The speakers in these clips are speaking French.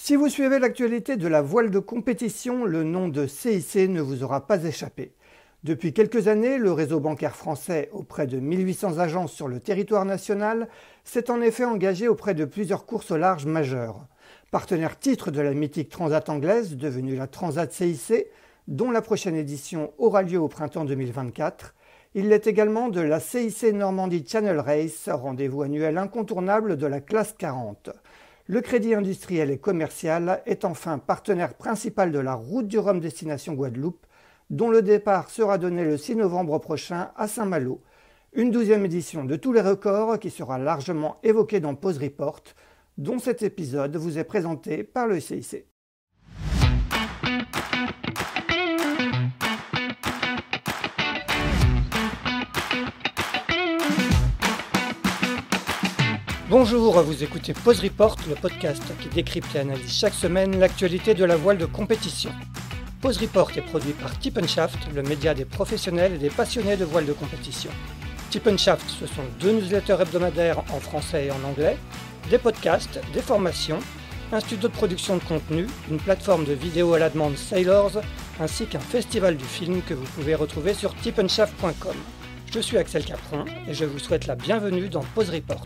Si vous suivez l'actualité de la voile de compétition, le nom de CIC ne vous aura pas échappé. Depuis quelques années, le réseau bancaire français, auprès de 1800 agences sur le territoire national, s'est en effet engagé auprès de plusieurs courses au large majeures. Partenaire titre de la mythique Transat anglaise, devenue la Transat CIC, dont la prochaine édition aura lieu au printemps 2024, il l'est également de la CIC Normandie Channel Race, rendez-vous annuel incontournable de la classe 40. Le Crédit industriel et commercial est enfin partenaire principal de la Route du Rhum destination Guadeloupe, dont le départ sera donné le 6 novembre prochain à Saint-Malo. Une 12e édition de tous les records qui sera largement évoquée dans Pause Report, dont cet épisode vous est présenté par le CIC. Bonjour, vous écoutez Pause Report, le podcast qui décrypte et analyse chaque semaine l'actualité de la voile de compétition. Pause Report est produit par Tip & Shaft, le média des professionnels et des passionnés de voile de compétition. Tip & Shaft, ce sont 2 newsletters hebdomadaires en français et en anglais, des podcasts, des formations, un studio de production de contenu, une plateforme de vidéos à la demande Sailors, ainsi qu'un festival du film que vous pouvez retrouver sur tipandshaft.com. Je suis Axel Capron et je vous souhaite la bienvenue dans Pause Report.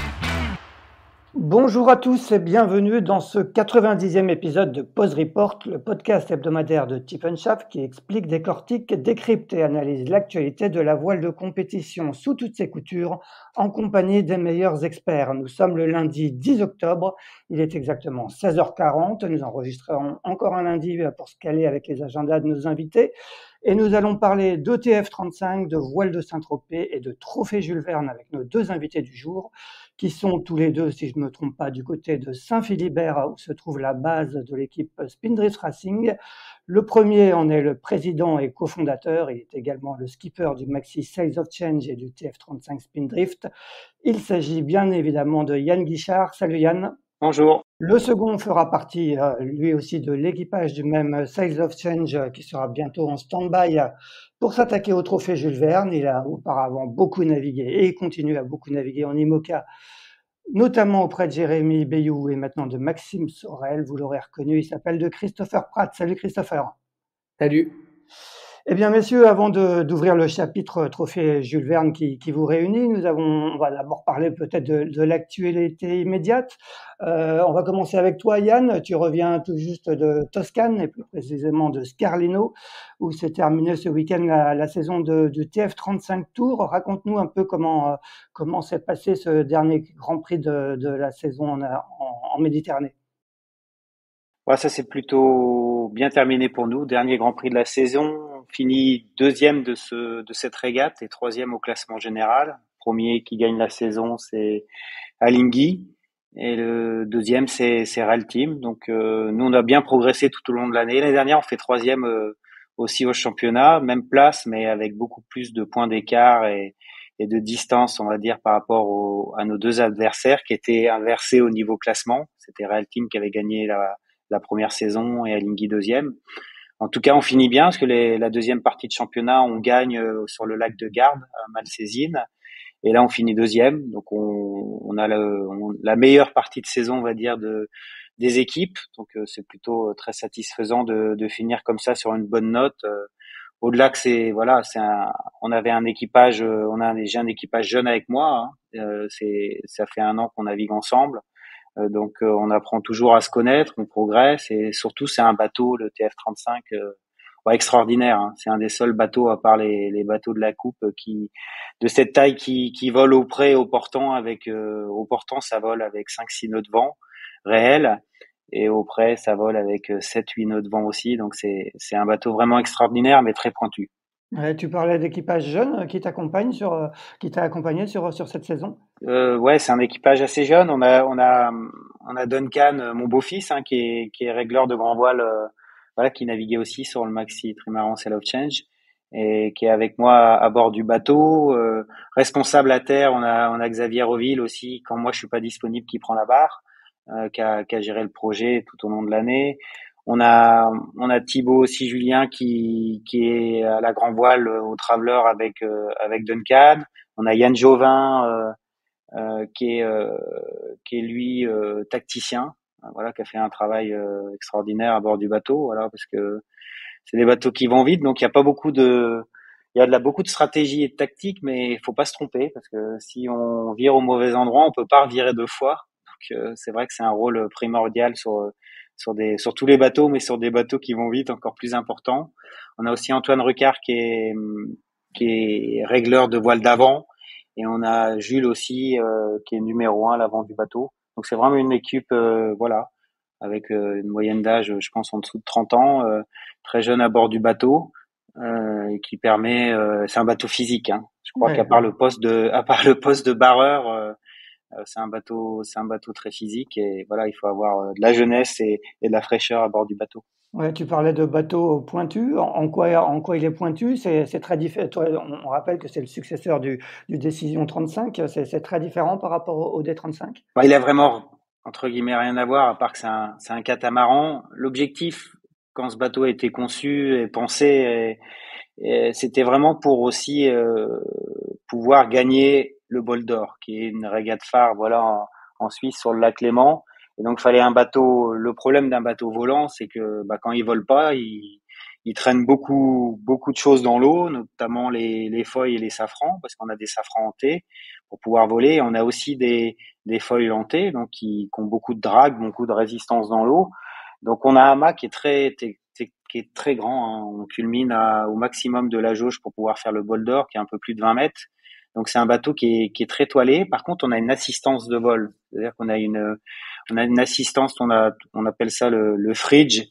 Bonjour à tous et bienvenue dans ce 90e épisode de Pause Report, le podcast hebdomadaire de Tip & Shaft qui explique, décortique, décrypte et analyse l'actualité de la voile de compétition sous toutes ses coutures en compagnie des meilleurs experts. Nous sommes le lundi 10 octobre, il est exactement 16h40, nous enregistrerons encore un lundi pour se caler avec les agendas de nos invités et nous allons parler d'ETF 35, de voile de Saint-Tropez et de trophée Jules Verne avec nos 2 invités du jour qui sont tous les 2, si je ne me trompe pas, du côté de Saint-Philibert, où se trouve la base de l'équipe Spindrift Racing. Le premier en est le président et cofondateur, il est également le skipper du Maxi Sails of Change et du TF35 Spindrift. Il s'agit bien évidemment de Yann Guichard. Salut Yann. Bonjour. Le second fera partie, lui aussi, de l'équipage du même Sails of Change qui sera bientôt en stand-by pour s'attaquer au trophée Jules Verne. Il a auparavant beaucoup navigué et il continue à beaucoup naviguer en IMOCA, notamment auprès de Jérémy Bayou et maintenant de Maxime Sorel. Vous l'aurez reconnu, il s'appelle de Christopher Pratt. Salut Christopher. Salut. Eh bien, messieurs, avant d'ouvrir le chapitre Trophée Jules Verne qui vous réunit, on va d'abord parler peut-être de l'actualité immédiate. On va commencer avec toi, Yann. Tu reviens tout juste de Toscane, et plus précisément de Scarlino, où s'est terminée ce week-end la saison du TF35 Tour. Raconte-nous un peu comment s'est passé ce dernier Grand Prix de la saison en Méditerranée. Ouais, ça s'est plutôt bien terminé pour nous. Dernier Grand Prix de la saison. On finit 2e de cette régate et 3e au classement général. Premier qui gagne la saison, c'est Alinghi. Et le 2e, c'est Rail Team. Donc, nous, on a bien progressé tout au long de l'année. L'année dernière, on fait 3e aussi au championnat. Même place, mais avec beaucoup plus de points d'écart et de distance, on va dire, par rapport à nos 2 adversaires qui étaient inversés au niveau classement. C'était Rail Team qui avait gagné la première saison et Alinghi 2e. En tout cas, on finit bien parce que la 2e partie de championnat, on gagne sur le lac de Garde à Malsaisine. Et là, on finit 2e. Donc, on a la meilleure partie de saison, on va dire, des équipes. Donc, c'est plutôt très satisfaisant de finir comme ça sur une bonne note. Au-delà que on avait un équipage, j'ai un équipage jeune avec moi. Ça fait 1 an qu'on navigue ensemble. Donc, on apprend toujours à se connaître, on progresse et surtout, c'est un bateau, le TF35, extraordinaire. Hein. C'est un des seuls bateaux, à part les bateaux de la coupe, de cette taille qui vole au près, au portant. Au portant, ça vole avec 5-6 nœuds de vent réels et au près, ça vole avec 7-8 nœuds de vent aussi. Donc, c'est un bateau vraiment extraordinaire, mais très pointu. Ouais, tu parlais d'équipage jeune qui t'a accompagné sur cette saison. Ouais, c'est un équipage assez jeune. On a Duncan, mon beau-fils, hein, qui est régleur de grand voile, qui naviguait aussi sur le Maxi Trimaran Sail of Change et qui est avec moi à bord du bateau. Responsable à terre, on a Xavier Reville aussi, quand moi je suis pas disponible, qui prend la barre, qui a géré le projet tout au long de l'année. On a Thibaut aussi, Julien, qui est à la grand voile au Traveller avec Duncan. On a Yann Jovin, qui est lui tacticien, voilà, qui a fait un travail extraordinaire à bord du bateau, voilà, parce que c'est des bateaux qui vont vite, donc il y a beaucoup de stratégie et de tactique, mais il faut pas se tromper parce que si on vire au mauvais endroit, on peut pas revirer deux fois. Donc c'est vrai que c'est un rôle primordial sur tous les bateaux, mais sur des bateaux qui vont vite, encore plus important. On a aussi Antoine Rucard qui est régleur de voile d'avant, et on a Jules aussi qui est numéro un à l'avant du bateau. Donc c'est vraiment une équipe, voilà, avec une moyenne d'âge, je pense, en dessous de 30 ans, très jeune à bord du bateau, et qui permet, c'est un bateau physique, hein. Je crois Ouais. à part le poste de barreur, c'est un bateau très physique et voilà, il faut avoir de la jeunesse et de la fraîcheur à bord du bateau. Ouais, tu parlais de bateau pointu. En quoi il est pointu? C'est très différent. On rappelle que c'est le successeur du Décision 35. C'est très différent par rapport au D35. Bah, il a vraiment, entre guillemets, rien à voir, à part que c'est un catamaran. L'objectif, quand ce bateau a été conçu et pensé, et c'était vraiment pour aussi pouvoir gagner le Bol d'Or, qui est une régate phare, voilà, en Suisse sur le lac Léman. Et donc, il fallait un bateau. Le problème d'un bateau volant, c'est que bah, quand il vole pas, il traîne beaucoup de choses dans l'eau, notamment les feuilles et les safrans, parce qu'on a des safrans hantés pour pouvoir voler. On a aussi des feuilles hantées, donc qui ont beaucoup de drague, beaucoup de résistance dans l'eau. Donc, on a un mât qui est très grand, hein. On culmine au maximum de la jauge pour pouvoir faire le bol d'or, qui est un peu plus de 20 mètres. Donc c'est un bateau qui est très toilé. Par contre, on a une assistance de vol, c'est-à-dire on a une assistance, on appelle ça le fridge.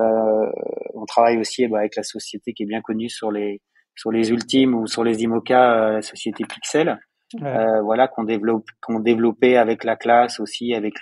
On travaille aussi avec la société qui est bien connue sur les ultimes ou sur les IMOCA, la société Pixel. Ouais. Voilà qu'on développait avec la classe aussi, avec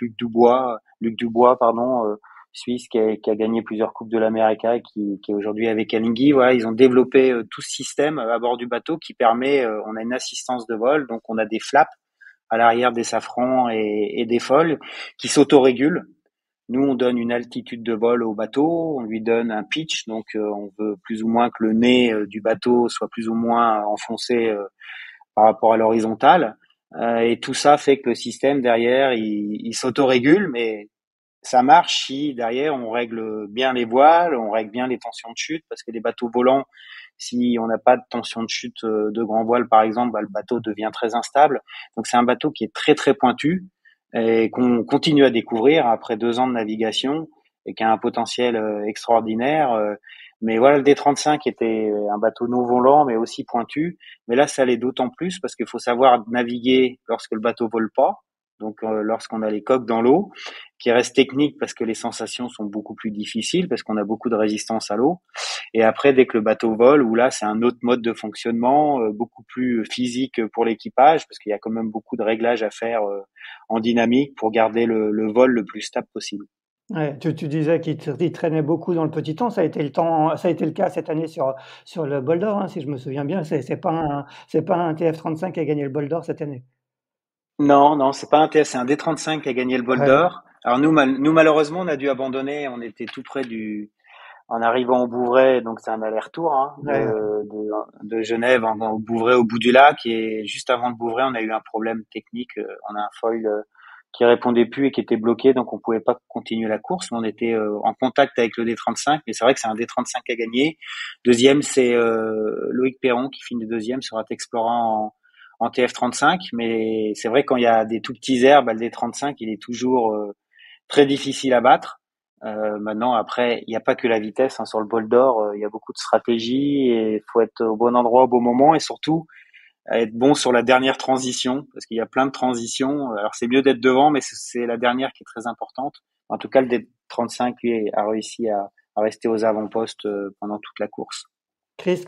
Luc Dubois, pardon, Suisse qui a gagné plusieurs coupes de l'América et qui est aujourd'hui avec Alinghi. Voilà, ils ont développé tout ce système à bord du bateau qui permet, on a une assistance de vol, donc on a des flaps à l'arrière des safrans et des foils qui s'autorégulent. Nous, on donne une altitude de vol au bateau, on lui donne un pitch, donc on veut plus ou moins que le nez du bateau soit plus ou moins enfoncé par rapport à l'horizontale. Et tout ça fait que le système derrière, il s'autorégule, mais ça marche si derrière on règle bien les voiles, on règle bien les tensions de chute, parce que les bateaux volants, si on n'a pas de tension de chute de grand voile par exemple, bah, le bateau devient très instable. Donc c'est un bateau qui est très très pointu et qu'on continue à découvrir après 2 ans de navigation et qui a un potentiel extraordinaire. Mais voilà, le D35 était un bateau non volant mais aussi pointu. Mais là, ça l'est d'autant plus parce qu'il faut savoir naviguer lorsque le bateau vole pas. Donc lorsqu'on a les coques dans l'eau, qui reste technique parce que les sensations sont beaucoup plus difficiles parce qu'on a beaucoup de résistance à l'eau. Et après, dès que le bateau vole, où là, c'est un autre mode de fonctionnement, beaucoup plus physique pour l'équipage, parce qu'il y a quand même beaucoup de réglages à faire en dynamique pour garder le vol le plus stable possible. Ouais, tu disais qu'il traînait beaucoup dans le petit temps. Ça a été le cas cette année sur le Bol d'Or, hein, si je me souviens bien. C'est pas un TF35 qui a gagné le Bol d'Or cette année. Non, non, c'est pas un TS, c'est un D35 qui a gagné le bol Ouais, d'or. Alors nous, malheureusement, on a dû abandonner. On était tout près en arrivant au Bouvray, donc c'est un aller-retour hein, ouais, de Genève au Bouvray, au bout du lac. Et juste avant le Bouvray, on a eu un problème technique. On a un foil qui répondait plus et qui était bloqué, donc on pouvait pas continuer la course. On était en contact avec le D35, mais c'est vrai que c'est un D35 à gagner. Deuxième, c'est Loïc Perron qui finit deuxième sur un Explorant en TF35. Mais c'est vrai quand il y a des tout petits airs, bah, le D35 il est toujours très difficile à battre. Maintenant, après, il n'y a pas que la vitesse hein, sur le bol d'or. Il y a beaucoup de stratégie et il faut être au bon endroit au bon moment et surtout être bon sur la dernière transition parce qu'il y a plein de transitions. Alors c'est mieux d'être devant, mais c'est la dernière qui est très importante. En tout cas, le D35 lui a réussi à rester aux avant-postes pendant toute la course. Chris,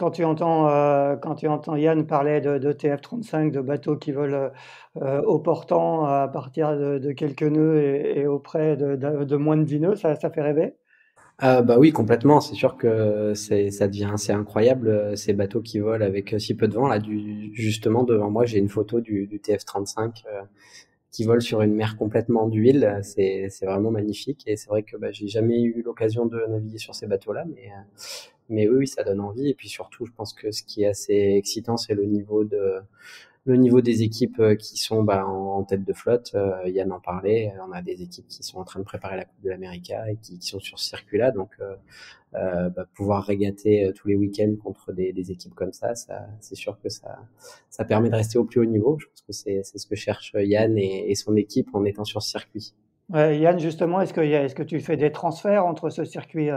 quand tu entends Yann parler de TF35, de bateaux qui volent au portant à partir de quelques nœuds et auprès de moins de 10 nœuds, ça fait rêver? Bah oui, complètement. C'est sûr que ça devient assez incroyable, ces bateaux qui volent avec si peu de vent. Là, justement, devant moi, j'ai une photo du TF35 qui vole sur une mer complètement d'huile. C'est vraiment magnifique. Et c'est vrai que bah, j'ai jamais eu l'occasion de naviguer sur ces bateaux-là, mais oui, oui, ça donne envie. Et puis surtout, je pense que ce qui est assez excitant, c'est le niveau le niveau des équipes qui sont en tête de flotte. Yann en parlait, on a des équipes qui sont en train de préparer la Coupe de l'Amérique et qui sont sur ce circuit-là, donc pouvoir régater tous les week-ends contre des équipes comme ça, c'est sûr que ça permet de rester au plus haut niveau. Je pense que c'est ce que cherche Yann et son équipe en étant sur ce circuit. Yann, justement, est-ce que tu fais des transferts entre ce circuit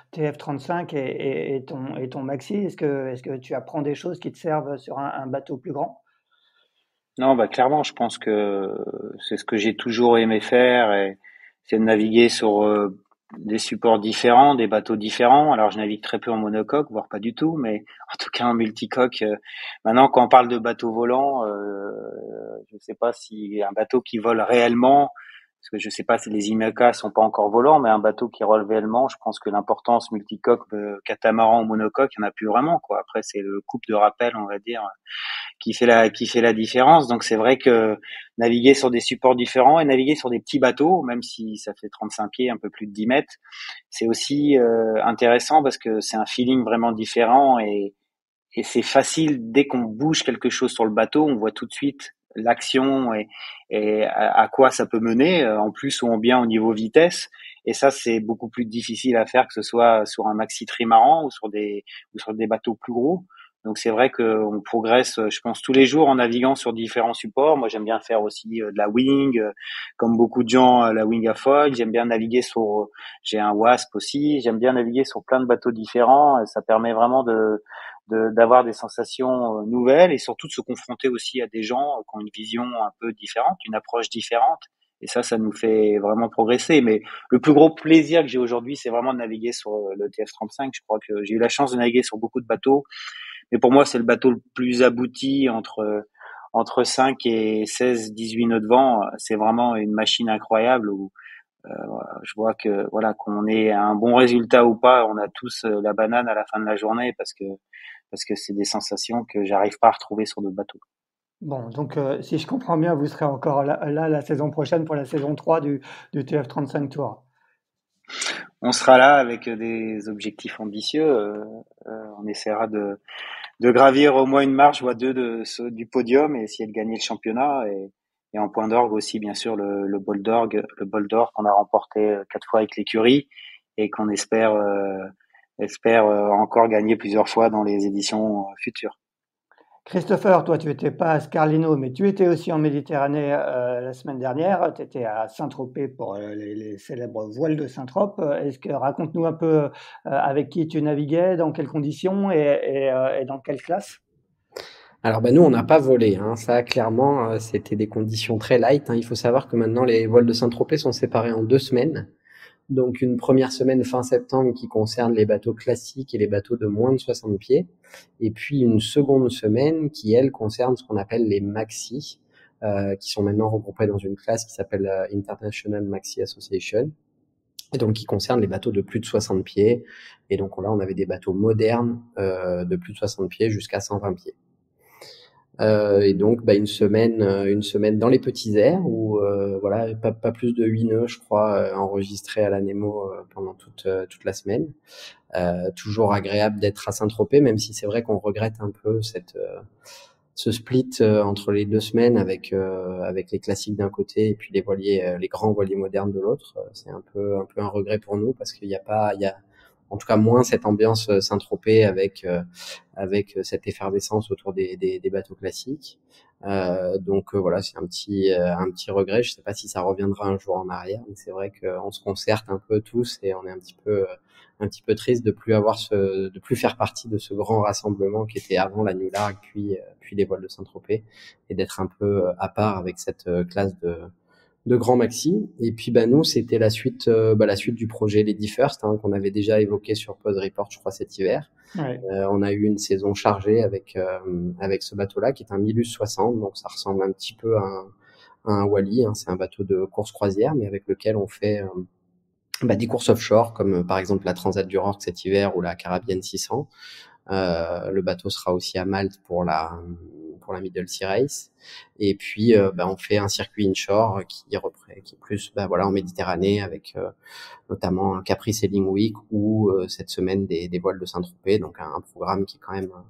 TF35 et ton maxi? Est-ce que tu apprends des choses qui te servent sur un bateau plus grand? Non, clairement, je pense que c'est ce que j'ai toujours aimé faire, et c'est de naviguer sur des supports différents, des bateaux différents. Alors, je navigue très peu en monocoque, voire pas du tout, mais en tout cas en multicoque. Maintenant, quand on parle de bateau volant, je ne sais pas si un bateau qui vole réellement, parce que je sais pas si les IMECA sont pas encore volants, mais un bateau qui vole réellement, je pense que l'importance multicoque, catamaran ou monocoque, il n'y en a plus vraiment, quoi. Après, c'est le couple de rappel, on va dire, qui fait la différence. Donc c'est vrai que naviguer sur des supports différents et naviguer sur des petits bateaux, même si ça fait 35 pieds, un peu plus de 10 mètres, c'est aussi intéressant parce que c'est un feeling vraiment différent, et c'est facile. Dès qu'on bouge quelque chose sur le bateau, on voit tout de suite l'action et à quoi ça peut mener, en plus ou en bien au niveau vitesse. Et ça, c'est beaucoup plus difficile à faire, que ce soit sur un maxi trimaran ou sur des bateaux plus gros. Donc c'est vrai qu'on progresse, je pense, tous les jours en naviguant sur différents supports. Moi, j'aime bien faire aussi de la wing, comme beaucoup de gens, la wing à foil. J'aime bien naviguer sur, j'ai un wasp aussi. J'aime bien naviguer sur plein de bateaux différents. Et ça permet vraiment d'avoir des sensations nouvelles, et surtout de se confronter aussi à des gens qui ont une vision un peu différente, une approche différente. Et ça nous fait vraiment progresser. Mais le plus gros plaisir que j'ai aujourd'hui, c'est vraiment de naviguer sur le TF35. Je crois que j'ai eu la chance de naviguer sur beaucoup de bateaux, mais pour moi, c'est le bateau le plus abouti, entre 5 et 16, 18 nœuds de vent. C'est vraiment une machine incroyable où je vois que voilà, qu'on ait un bon résultat ou pas, on a tous la banane à la fin de la journée, parce que c'est des sensations que j'arrive pas à retrouver sur d'autres bateaux. Bon, donc si je comprends bien, vous serez encore là la saison prochaine pour la saison 3 du TF35 Tour. On sera là avec des objectifs ambitieux. On essaiera de gravir au moins une marche ou à deux du podium, et essayer de gagner le championnat, et en point d'orgue aussi, bien sûr, le bol d'or qu'on a remporté 4 fois avec l'écurie, et qu'on espère encore gagner plusieurs fois dans les éditions futures. Christopher, toi, tu étais pas à Scarlino, mais tu étais aussi en Méditerranée la semaine dernière. Tu étais à Saint-Tropez pour les célèbres voiles de Saint-Trope. Raconte-nous un peu avec qui tu naviguais, dans quelles conditions et dans quelle classe? Alors nous on n'a pas volé, hein. Ça clairement c'était des conditions très light, hein. Il faut savoir que maintenant les voiles de Saint-Tropez sont séparées en 2 semaines. Donc une première semaine fin septembre qui concerne les bateaux classiques et les bateaux de moins de 60 pieds, et puis une seconde semaine qui elle concerne ce qu'on appelle les maxi, qui sont maintenant regroupés dans une classe qui s'appelle International Maxi Association, et donc qui concerne les bateaux de plus de 60 pieds. Et donc là on avait des bateaux modernes de plus de 60 pieds jusqu'à 120 pieds. Et donc une semaine dans les petits airs où voilà, pas plus de 8 nœuds je crois enregistrés à la Nemo pendant toute la semaine. Toujours agréable d'être à Saint-Tropez, même si c'est vrai qu'on regrette un peu ce split entre les 2 semaines avec les classiques d'un côté et puis les grands voiliers modernes de l'autre. C'est un peu un regret pour nous, parce qu'il y a en tout cas moins cette ambiance Saint-Tropez avec cette effervescence autour des bateaux classiques. Donc voilà, c'est un petit regret. Je sais pas si ça reviendra un jour en arrière, mais c'est vrai qu'on se concerte un peu tous et on est un petit peu triste de plus faire partie de ce grand rassemblement qui était avant la Nuit Largue puis les voiles de Saint-Tropez, et d'être un peu à part avec cette classe de grand maxi. Et puis nous c'était la suite du projet Lady First, hein, qu'on avait déjà évoqué sur Pod Report je crois cet hiver. Ouais. On a eu une saison chargée avec ce bateau-là qui est un Milus 60, donc ça ressemble un petit peu à un Wally, hein. C'est un bateau de course croisière mais avec lequel on fait des courses offshore, comme par exemple la Transat du Rock cet hiver ou la Caribbean 600. Le bateau sera aussi à Malte pour la Middle Sea Race. Et puis on fait un circuit inshore qui est plus en Méditerranée, avec notamment un Capri Sailing Week ou cette semaine des voiles de Saint-Tropez, donc un programme qui est quand même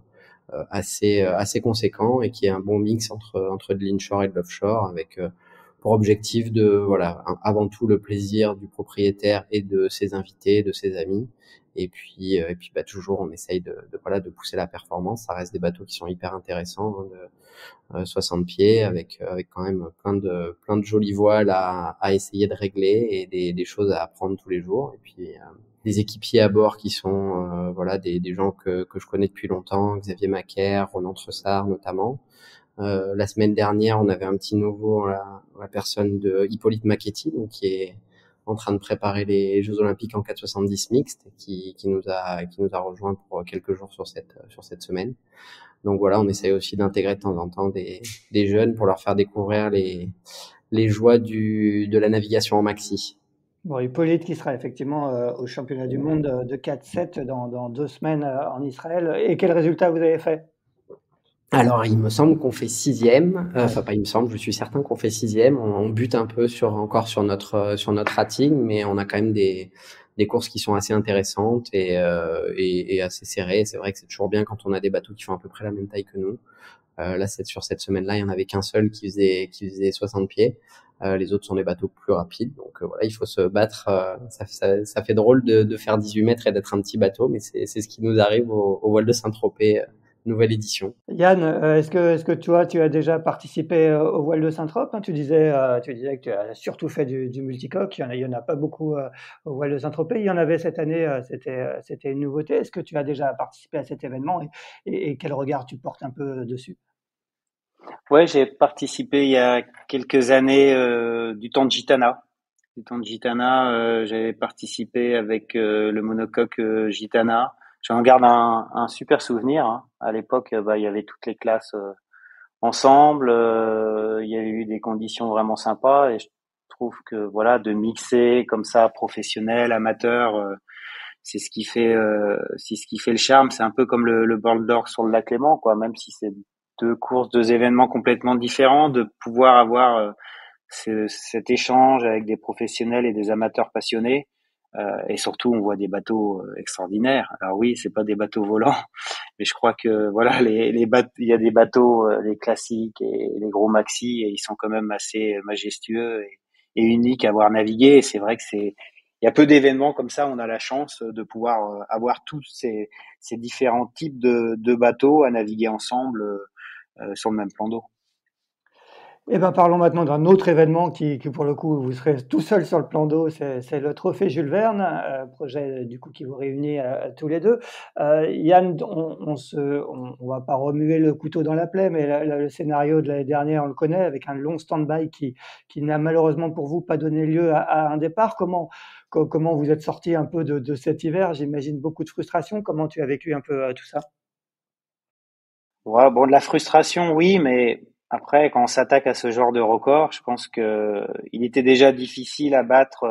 assez conséquent et qui est un bon mix entre de l'inshore et de l'offshore avec pour objectif de avant tout le plaisir du propriétaire et de ses invités, de ses amis. Et puis toujours on essaye de pousser la performance. Ça reste des bateaux qui sont hyper intéressants, de 60 pieds avec quand même plein de jolies voiles à essayer de régler et des choses à apprendre tous les jours. Et puis des équipiers à bord qui sont des gens que je connais depuis longtemps, Xavier Macaire, Ronan Tressard notamment. La semaine dernière, on avait un petit nouveau, la personne de Hippolyte Macchetti, donc qui est en train de préparer les Jeux Olympiques en 470 mixte, qui nous a rejoint pour quelques jours sur cette semaine. Donc voilà, on essaye aussi d'intégrer de temps en temps des jeunes pour leur faire découvrir les joies de la navigation en maxi. Bon, Hippolyte qui sera effectivement au championnat du monde de 4-7 dans 2 semaines en Israël. Et quel résultat vous avez fait? Alors, il me semble qu'on fait 6e. Enfin, pas il me semble, je suis certain qu'on fait 6e. On bute un peu encore sur notre rating, mais on a quand même des courses qui sont assez intéressantes et assez serrées. C'est vrai que c'est toujours bien quand on a des bateaux qui font à peu près la même taille que nous. Là, sur cette semaine-là, il y en avait qu'un seul qui faisait 60 pieds. Les autres sont des bateaux plus rapides. Donc voilà, il faut se battre. Ça fait drôle de faire 18 mètres et d'être un petit bateau, mais c'est ce qui nous arrive au voile de Saint-Tropez. Nouvelle édition. Yann, est-ce que tu as déjà participé au voile de Saint-Trope, hein? Tu disais que tu as surtout fait du multicoque. Il y en a pas beaucoup au voile de Saint-Tropez. Il y en avait cette année. C'était une nouveauté. Est-ce que tu as déjà participé à cet événement et quel regard tu portes un peu dessus? Ouais, j'ai participé il y a quelques années du temps de Gitana. Du temps de Gitana, j'avais participé avec le monocoque Gitana. J'en garde un super souvenir, hein. À l'époque, il y avait toutes les classes ensemble. Il y avait eu des conditions vraiment sympas et je trouve que voilà, de mixer comme ça, professionnel, amateur, c'est ce qui fait le charme. C'est un peu comme le bord d'or sur le lac Léman, quoi. Même si c'est 2 événements complètement différents, de pouvoir avoir cet échange avec des professionnels et des amateurs passionnés. Et surtout, on voit des bateaux extraordinaires. Alors oui, c'est pas des bateaux volants, mais je crois que voilà, il y a des bateaux, les classiques et les gros maxi, et ils sont quand même assez majestueux et uniques à voir naviguer. Et c'est vrai que il y a peu d'événements comme ça. On a la chance de pouvoir avoir tous ces différents types de bateaux à naviguer ensemble sur le même plan d'eau. Eh ben, parlons maintenant d'un autre événement qui pour le coup, vous serez tout seul sur le plan d'eau, c'est le trophée Jules Verne, projet du coup qui vous réunit, tous les 2. Yann, on va pas remuer le couteau dans la plaie, mais le scénario de l'année dernière, on le connaît, avec un long stand-by qui n'a malheureusement pour vous pas donné lieu à un départ. Comment vous êtes sortis un peu de cet hiver? J'imagine beaucoup de frustration. Comment tu as vécu un peu, tout ça? Ouais, bon, de la frustration, oui, mais après, quand on s'attaque à ce genre de record, je pense que il était déjà difficile à battre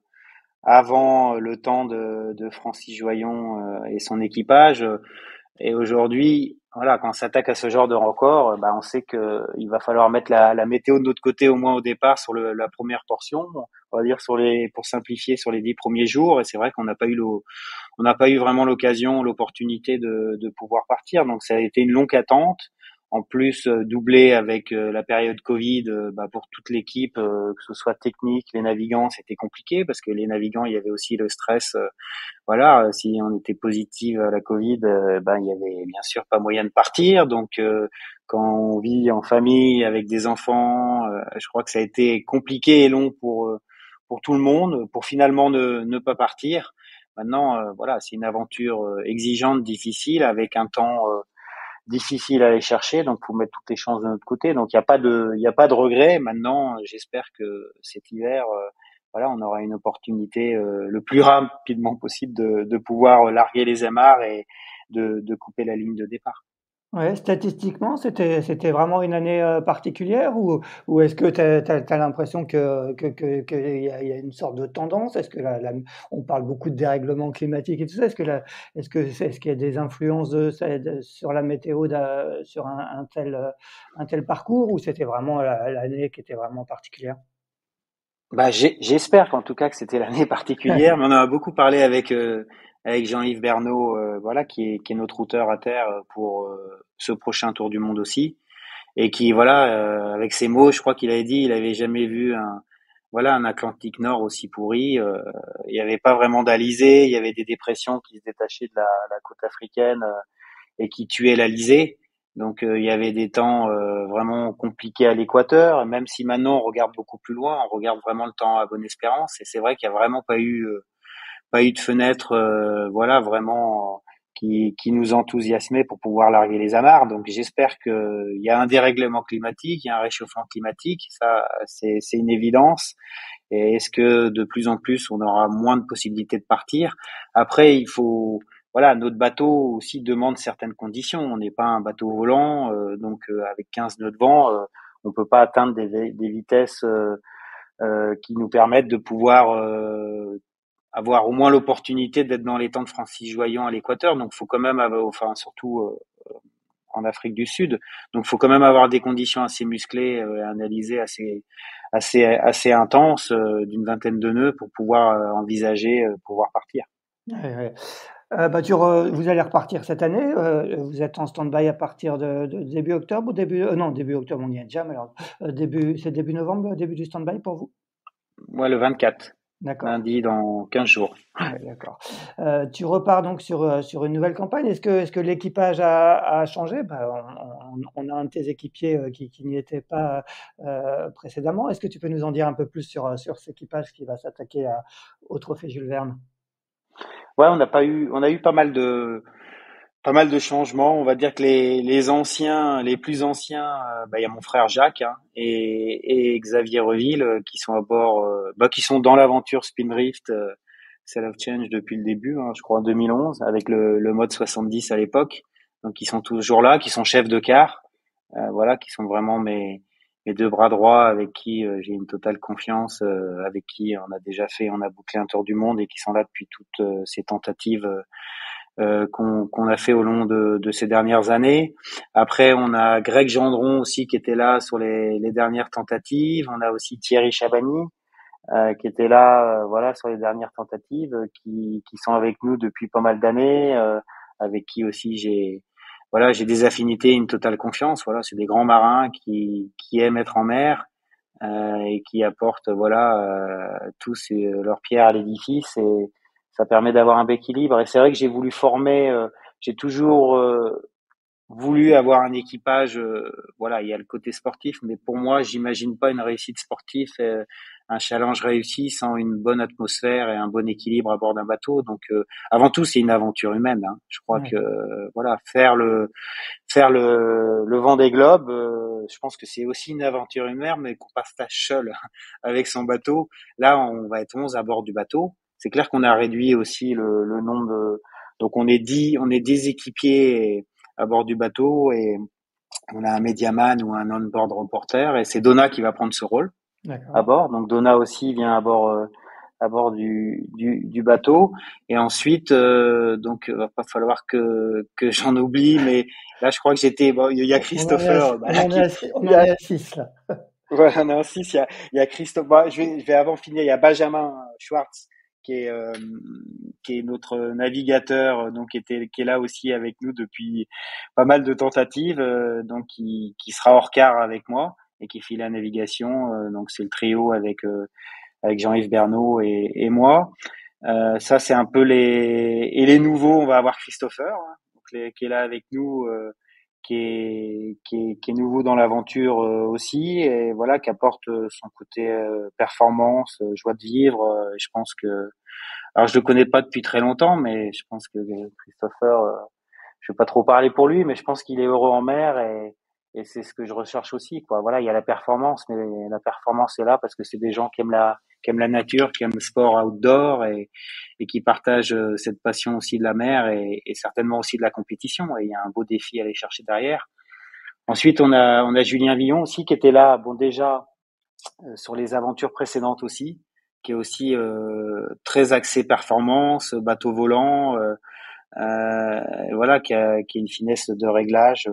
avant le temps de Francis Joyon et son équipage. Et aujourd'hui, voilà, quand on s'attaque à ce genre de record, on sait que il va falloir mettre la météo de notre côté au moins au départ sur la première portion. On va dire pour simplifier sur les 10 premiers jours. Et c'est vrai qu'on n'a pas eu vraiment l'opportunité de pouvoir partir. Donc ça a été une longue attente. En plus, doublé avec la période Covid, pour toute l'équipe, que ce soit technique, les navigants, c'était compliqué parce que les navigants, il y avait aussi le stress. Voilà, si on était positif à la Covid, il y avait bien sûr pas moyen de partir. Donc, quand on vit en famille avec des enfants, je crois que ça a été compliqué et long pour tout le monde, pour finalement ne pas partir. Maintenant, voilà, c'est une aventure exigeante, difficile, avec un temps difficile à aller chercher, donc faut mettre toutes les chances de notre côté. Donc il y a pas de regret. Maintenant, j'espère que cet hiver, voilà, on aura une opportunité le plus rapidement possible de pouvoir larguer les amarres et de couper la ligne de départ. Ouais, statistiquement, c'était vraiment une année, particulière ou est-ce que tu as l'impression qu'il y a une sorte de tendance? Est-ce que on parle beaucoup de dérèglement climatique et tout ça. Est-ce qu'il y a des influences sur la météo sur un tel parcours ou c'était vraiment l'année qui était vraiment particulière? J'espère qu'en tout cas que c'était l'année particulière, mais on en a beaucoup parlé avec avec Jean-Yves Bernot, voilà, qui est notre routeur à terre pour ce prochain Tour du Monde aussi, et qui, voilà, avec ses mots, je crois qu'il avait dit, il avait jamais vu un Atlantique Nord aussi pourri. Il n'y avait pas vraiment d'alizé, il y avait des dépressions qui se détachaient de la côte africaine et qui tuaient l'alizé. Donc il y avait des temps vraiment compliqués à l'équateur. Même si maintenant on regarde beaucoup plus loin, on regarde vraiment le temps à Bonne-Espérance. Et c'est vrai qu'il n'y a vraiment pas eu de fenêtre, voilà, vraiment qui nous enthousiasmait pour pouvoir larguer les amarres. Donc j'espère qu'il y a un dérèglement climatique, il y a un réchauffement climatique, ça c'est une évidence. Et est-ce que de plus en plus on aura moins de possibilités de partir? Après, il faut, voilà, notre bateau aussi demande certaines conditions. On n'est pas un bateau volant, donc avec 15 nœuds de vent, on peut pas atteindre des vitesses qui nous permettent de pouvoir avoir au moins l'opportunité d'être dans les temps de Francis Joyon à l'équateur. Donc, faut quand même avoir, enfin, surtout en Afrique du Sud. Donc, faut quand même avoir des conditions assez musclées, analysées assez intenses, d'une vingtaine de nœuds pour pouvoir envisager pouvoir partir. Ouais, ouais. Vous allez repartir cette année. Vous êtes en stand-by à partir de début octobre ou non, début octobre, on y est déjà, mais alors, c'est début novembre, le début du stand-by pour vous? Moi, le 24, D'accord. lundi dans 15 jours. Ouais, d'accord. Tu repars donc sur une nouvelle campagne. Est-ce que l'équipage a changé? Bah, on a un de tes équipiers qui n'y était pas précédemment. Est-ce que tu peux nous en dire un peu plus sur cet équipage qui va s'attaquer au trophée Jules Verne? Ouais, on a eu pas mal de changements. On va dire que les anciens, les plus anciens, il y a mon frère Jacques, hein, et Xavier Reville qui sont à bord, qui sont dans l'aventure Spindrift, Sail of Change depuis le début, hein, je crois en 2011, avec le mode 70 à l'époque. Donc ils sont toujours là, qui sont chefs de quart, voilà, qui sont vraiment mes deux bras droits avec qui j'ai une totale confiance, avec qui on a bouclé un tour du monde et qui sont là depuis toutes ces tentatives qu'on a fait au long de ces dernières années. Après, on a Greg Gendron aussi qui était là sur les dernières tentatives. On a aussi Thierry Chabani qui était là, voilà, sur les dernières tentatives, qui sont avec nous depuis pas mal d'années, avec qui aussi j'ai des affinités, une totale confiance. Voilà, c'est des grands marins qui aiment être en mer. Et qui apportent, voilà, tous leur pierre à l'édifice, et ça permet d'avoir un bel équilibre. Et c'est vrai que j'ai toujours voulu avoir un équipage, voilà, il y a le côté sportif, mais pour moi, j'imagine pas une réussite sportive, un challenge réussi sans une bonne atmosphère et un bon équilibre à bord d'un bateau. Donc, avant tout, c'est une aventure humaine, hein. Je crois Ouais. que, voilà, faire le Vendée Globe, je pense que c'est aussi une aventure humaine, mais qu'on partage seul avec son bateau. Là, on va être 11 à bord du bateau. C'est clair qu'on a réduit aussi le nombre donc on est 10 équipiers à bord du bateau, et on a un médiaman ou un on-board reporter, et c'est Donna qui va prendre ce rôle à D'accord. bord. Donc Donna aussi vient à bord du bateau. Et ensuite, donc va pas falloir que j'en oublie, mais là je crois que il y a Christopher, On là, en est on il y en a, est à 6 là. voilà, on a un 6, il y a Christophe, je vais avant finir, il y a Benjamin Schwartz qui est, euh, qui est notre navigateur, donc qui est là aussi avec nous depuis pas mal de tentatives, donc qui sera hors quart avec moi et qui fait la navigation. Donc c'est le trio avec Jean-Yves Bernot et moi. Ça c'est un peu les nouveaux. On va avoir Christopher, hein, donc qui est là avec nous, qui est nouveau dans l'aventure aussi, et voilà, qui apporte son côté performance, joie de vivre. Je pense que, alors je le connais pas depuis très longtemps, mais je pense que Christopher, je vais pas trop parler pour lui, mais je pense qu'il est heureux en mer, et c'est ce que je recherche aussi, quoi. Voilà, il y a la performance, mais la performance est là parce que c'est des gens qui aiment la nature, qui aiment le sport outdoor, et qui partagent cette passion aussi de la mer, et certainement aussi de la compétition. Et il y a un beau défi à aller chercher derrière. Ensuite, on a Julien Villon aussi qui était là, bon, déjà sur les aventures précédentes aussi, qui est aussi très axé performance, bateau volant, voilà, qui a une finesse de réglage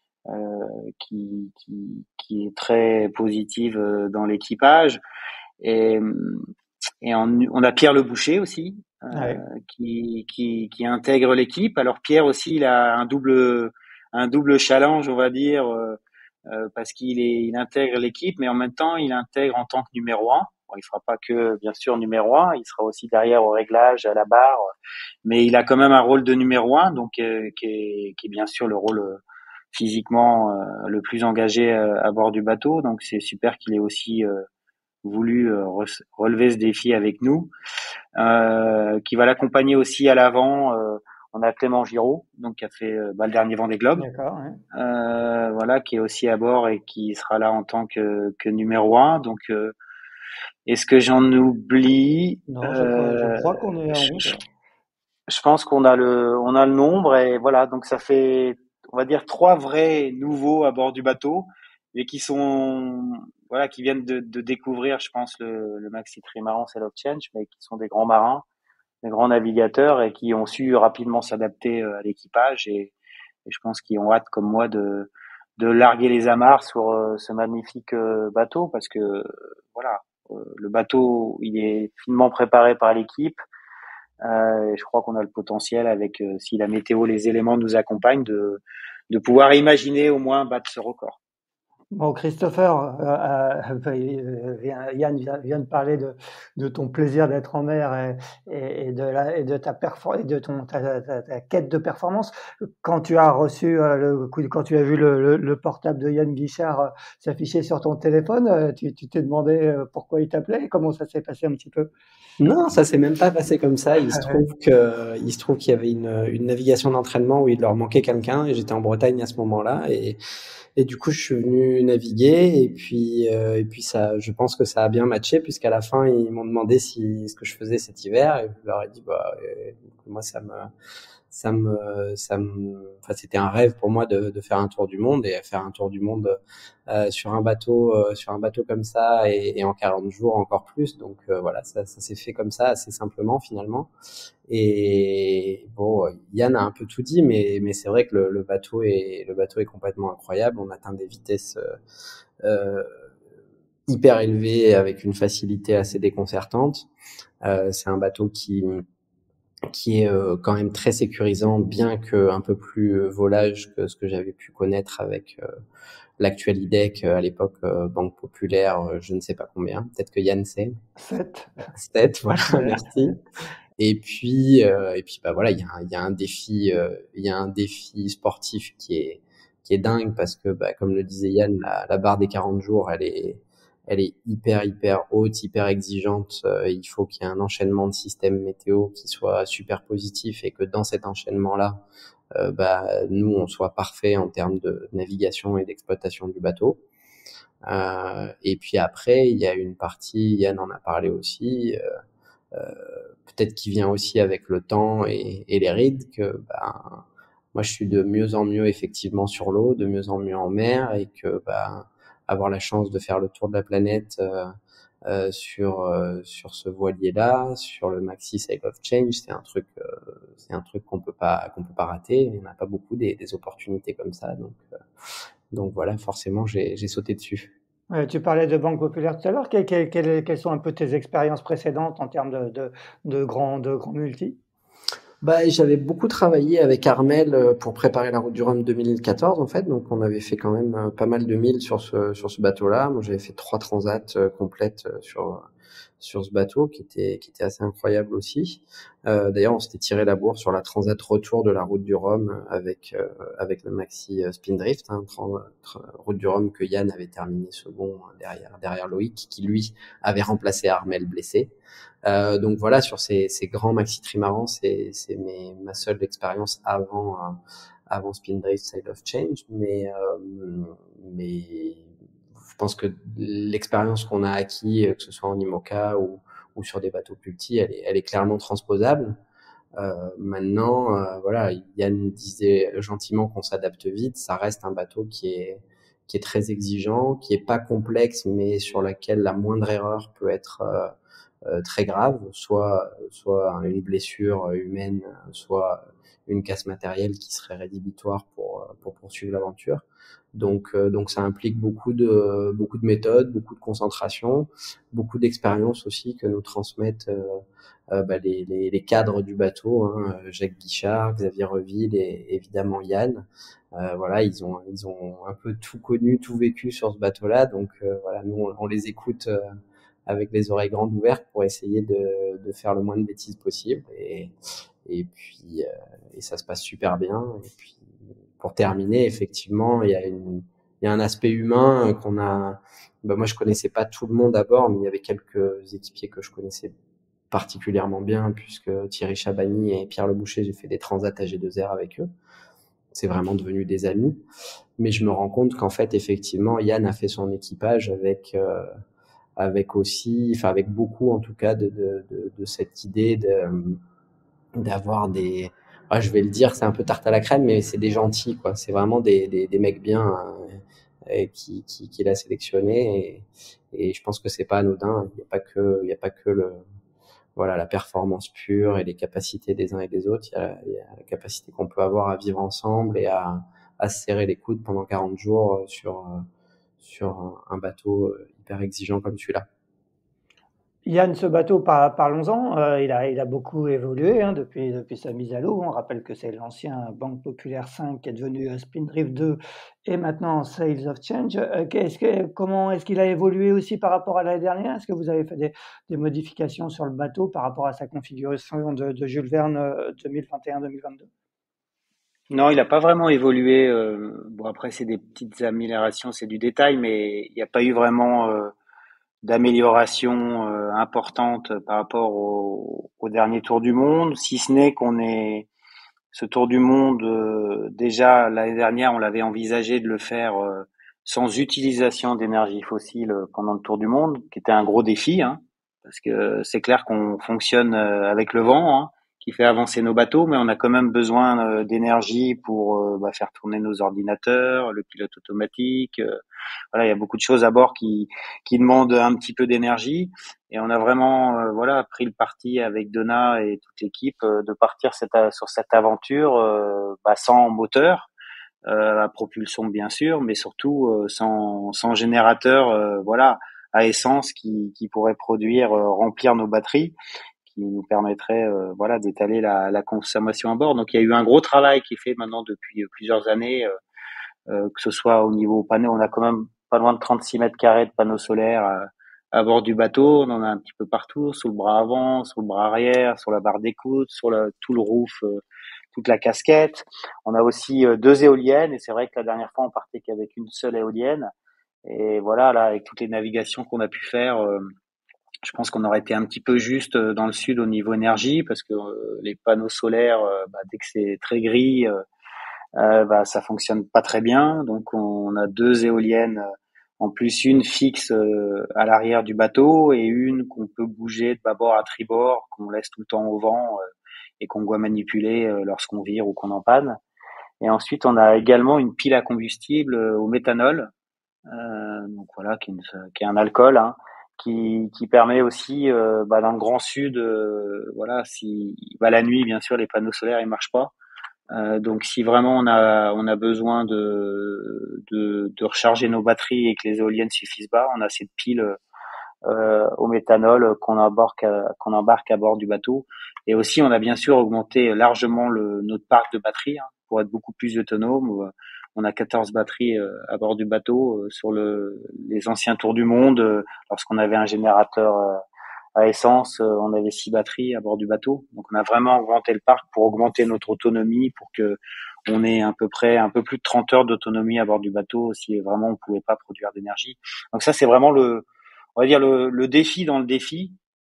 qui est très positive dans l'équipage. Et on a Pierre Le Boucher aussi, Ouais. qui intègre l'équipe. Alors Pierre aussi, il a un double challenge, on va dire, parce il intègre l'équipe, mais en même temps, il intègre en tant que numéro un. Bon, il fera pas que, bien sûr, numéro un, il sera aussi derrière au réglage, à la barre, mais il a quand même un rôle de numéro un, donc qui est bien sûr le rôle physiquement le plus engagé à bord du bateau. Donc c'est super qu'il ait aussi voulu relever ce défi avec nous. Qui va l'accompagner aussi à l'avant. On a Clément Giraud, donc qui a fait le dernier Vendée Globe, D'accord, ouais. voilà, qui est aussi à bord et qui sera là en tant que numéro un. Donc, est-ce que j'en oublie? Non, je crois qu'on est en route. Je pense on a le nombre et voilà. Donc ça fait, on va dire, trois vrais nouveaux à bord du bateau et qui sont, voilà, qui viennent de découvrir, je pense, le Maxi Trimaran Sail of Change, mais qui sont des grands marins, des grands navigateurs et qui ont su rapidement s'adapter à l'équipage et je pense qu'ils ont hâte comme moi de larguer les amarres sur ce magnifique bateau parce que voilà, le bateau il est finement préparé par l'équipe et je crois qu'on a le potentiel avec si la météo, les éléments nous accompagnent de pouvoir imaginer au moins battre ce record. Bon, Christopher, Yann vient de parler de ton plaisir d'être en mer et et de et de ta quête de performance. Quand tu as reçu quand tu as vu le portable de Yann Guichard s'afficher sur ton téléphone, tu t'es demandé pourquoi il t'appelait et comment ça s'est passé un petit peu? Non, ça s'est même pas passé comme ça. Il se trouve qu'il y avait une navigation d'entraînement où il leur manquait quelqu'un et j'étais en Bretagne à ce moment-là et du coup je suis venu naviguer et puis ça, je pense que ça a bien matché puisqu'à la fin ils m'ont demandé ce que je faisais cet hiver et je leur ai dit moi enfin, c'était un rêve pour moi de faire un tour du monde et faire un tour du monde sur un bateau comme ça et en 40 jours encore plus. Donc voilà, ça s'est fait comme ça assez simplement finalement. Et bon, Yann a un peu tout dit, mais c'est vrai que le bateau est complètement incroyable. On atteint des vitesses hyper élevées avec une facilité assez déconcertante. C'est un bateau qui est quand même très sécurisant, bien que un peu plus volage que ce que j'avais pu connaître avec l'actuel IDEC à l'époque, Banque Populaire, je ne sais pas combien, peut-être que Yann sait. 7. 7, voilà, Ouais. merci. Et puis bah voilà, il y a un défi, il y a un défi sportif qui est dingue parce que bah, comme le disait Yann, la barre des 40 jours, elle est hyper haute, hyper exigeante. Il faut qu'il y ait un enchaînement de systèmes météo qui soit super positif et que dans cet enchaînement-là, bah nous on soit parfait en termes de navigation et d'exploitation du bateau. Et puis après, il y a une partie, Yann en a parlé aussi. Peut-être qui vient aussi avec le temps et les rides que bah, moi je suis de mieux en mieux effectivement sur l'eau, de mieux en mieux en mer et que bah, avoir la chance de faire le tour de la planète sur ce voilier-là, sur le Maxi Sail of Change, c'est un truc qu'on peut pas rater. Il n'y en a pas beaucoup des opportunités comme ça, donc voilà, forcément j'ai sauté dessus. Tu parlais de Banque Populaire tout à l'heure. Quelles sont un peu tes expériences précédentes en termes de grands multis? Bah, j'avais beaucoup travaillé avec Armel pour préparer la route du Rhum 2014 en fait, donc on avait fait quand même pas mal de milles sur ce bateau-là. Moi, j'avais fait 3 transats complètes sur ce bateau qui était assez incroyable aussi. D'ailleurs, on s'était tiré la bourre sur la transat retour de la route du Rhum avec le Maxi Spindrift, hein, route du Rhum que Yann avait terminé second derrière Loïc, qui lui avait remplacé Armel blessé. Donc voilà, sur ces grands maxi trimarans, c'est ma seule expérience avant Spindrift Sail of Change, mais je pense que l'expérience qu'on a acquis, que ce soit en IMOCA ou sur des bateaux plus petits, elle est clairement transposable. Maintenant, voilà, Yann disait gentiment qu'on s'adapte vite. Ça reste un bateau qui est très exigeant, qui est pas complexe, mais sur laquelle la moindre erreur peut être très grave, soit une blessure humaine, soit une casse matérielle qui serait rédhibitoire pour poursuivre l'aventure. Donc ça implique beaucoup de méthodes, beaucoup de concentration, beaucoup d'expérience aussi que nous transmettent les cadres du bateau, hein, Jacques Guichard, Xavier Reville et évidemment Yann. Voilà, ils ont un peu tout connu, tout vécu sur ce bateau-là, donc voilà, nous on les écoute avec les oreilles grandes ouvertes pour essayer de faire le moins de bêtises possible et puis et ça se passe super bien. Et puis pour terminer, effectivement, il y a un aspect humain qu'on a. Moi, je connaissais pas tout le monde à bord, mais il y avait quelques équipiers que je connaissais particulièrement bien, puisque Thierry Chabagny et Pierre Le Boucher, j'ai fait des transats à G2R avec eux. C'est vraiment devenu des amis. Mais je me rends compte qu'en fait, effectivement, Yann a fait son équipage avec aussi, enfin avec beaucoup en tout cas de cette idée d'avoir des, je vais le dire, c'est un peu tarte à la crème, mais c'est des gentils, quoi. C'est vraiment des mecs bien qu'il a sélectionné et je pense que c'est pas anodin. Il y a pas que la performance pure et les capacités des uns et des autres. Il y a la capacité qu'on peut avoir à vivre ensemble et à se serrer les coudes pendant 40 jours sur un bateau hyper exigeant comme celui-là. Yann, ce bateau, parlons-en, il a beaucoup évolué depuis sa mise à l'eau. On rappelle que c'est l'ancien Banque Populaire 5 qui est devenu Spindrift 2 et maintenant Sails of Change. Comment est-ce qu'il a évolué aussi par rapport à l'année dernière? Est-ce que vous avez fait des modifications sur le bateau par rapport à sa configuration de Jules Verne 2021-2022? Non, il n'a pas vraiment évolué. Bon, après, c'est des petites améliorations, c'est du détail, mais il n'y a pas eu vraiment d'amélioration importante par rapport au dernier Tour du Monde, si ce n'est qu'on est ce Tour du Monde, déjà l'année dernière, on l'avait envisagé de le faire sans utilisation d'énergie fossile pendant le Tour du Monde, qui était un gros défi, hein, parce que c'est clair qu'on fonctionne avec le vent, hein, qui fait avancer nos bateaux, mais on a quand même besoin d'énergie pour faire tourner nos ordinateurs, le pilote automatique. Voilà, il y a beaucoup de choses à bord qui demandent un petit peu d'énergie. Et on a vraiment pris le parti avec Donna et toute l'équipe de partir sur cette aventure sans moteur, à propulsion bien sûr, mais surtout sans générateur à essence qui pourrait remplir nos batteries, qui nous permettrait d'étaler la consommation à bord. Donc il y a eu un gros travail qui est fait maintenant depuis plusieurs années, que ce soit au niveau panneau, on a quand même pas loin de 36 mètres carrés de panneaux solaires à bord du bateau. On en a un petit peu partout, sous le bras avant, sous le bras arrière, sur la barre d'écoute, sur tout le roof, toute la casquette. On a aussi 2 éoliennes et c'est vrai que la dernière fois on partait qu'avec une seule éolienne. Et voilà, là, avec toutes les navigations qu'on a pu faire, je pense qu'on aurait été un petit peu juste dans le sud au niveau énergie parce que les panneaux solaires, dès que c'est très gris, ça fonctionne pas très bien. Donc on a 2 éoliennes, en plus une fixe à l'arrière du bateau et une qu'on peut bouger de bâbord à tribord, qu'on laisse tout le temps au vent et qu'on doit manipuler lorsqu'on vire ou qu'on en panne. Et ensuite on a également une pile à combustible au méthanol, donc voilà, qui est un alcool, hein, qui permet aussi dans le Grand Sud, si la nuit bien sûr les panneaux solaires ils marchent pas. Donc si vraiment on a besoin de recharger nos batteries et que les éoliennes suffisent pas, on a cette pile au méthanol qu'on embarque à bord du bateau. Et aussi on a bien sûr augmenté largement notre parc de batteries, hein, pour être beaucoup plus autonome. On a 14 batteries à bord du bateau sur les anciens tours du monde. Lorsqu'on avait un générateur à essence, on avait 6 batteries à bord du bateau. Donc on a vraiment augmenté le parc pour augmenter notre autonomie, pour que on ait à peu près un peu plus de 30 heures d'autonomie à bord du bateau si vraiment on pouvait pas produire d'énergie. Donc ça c'est vraiment on va dire le défi dans le défi.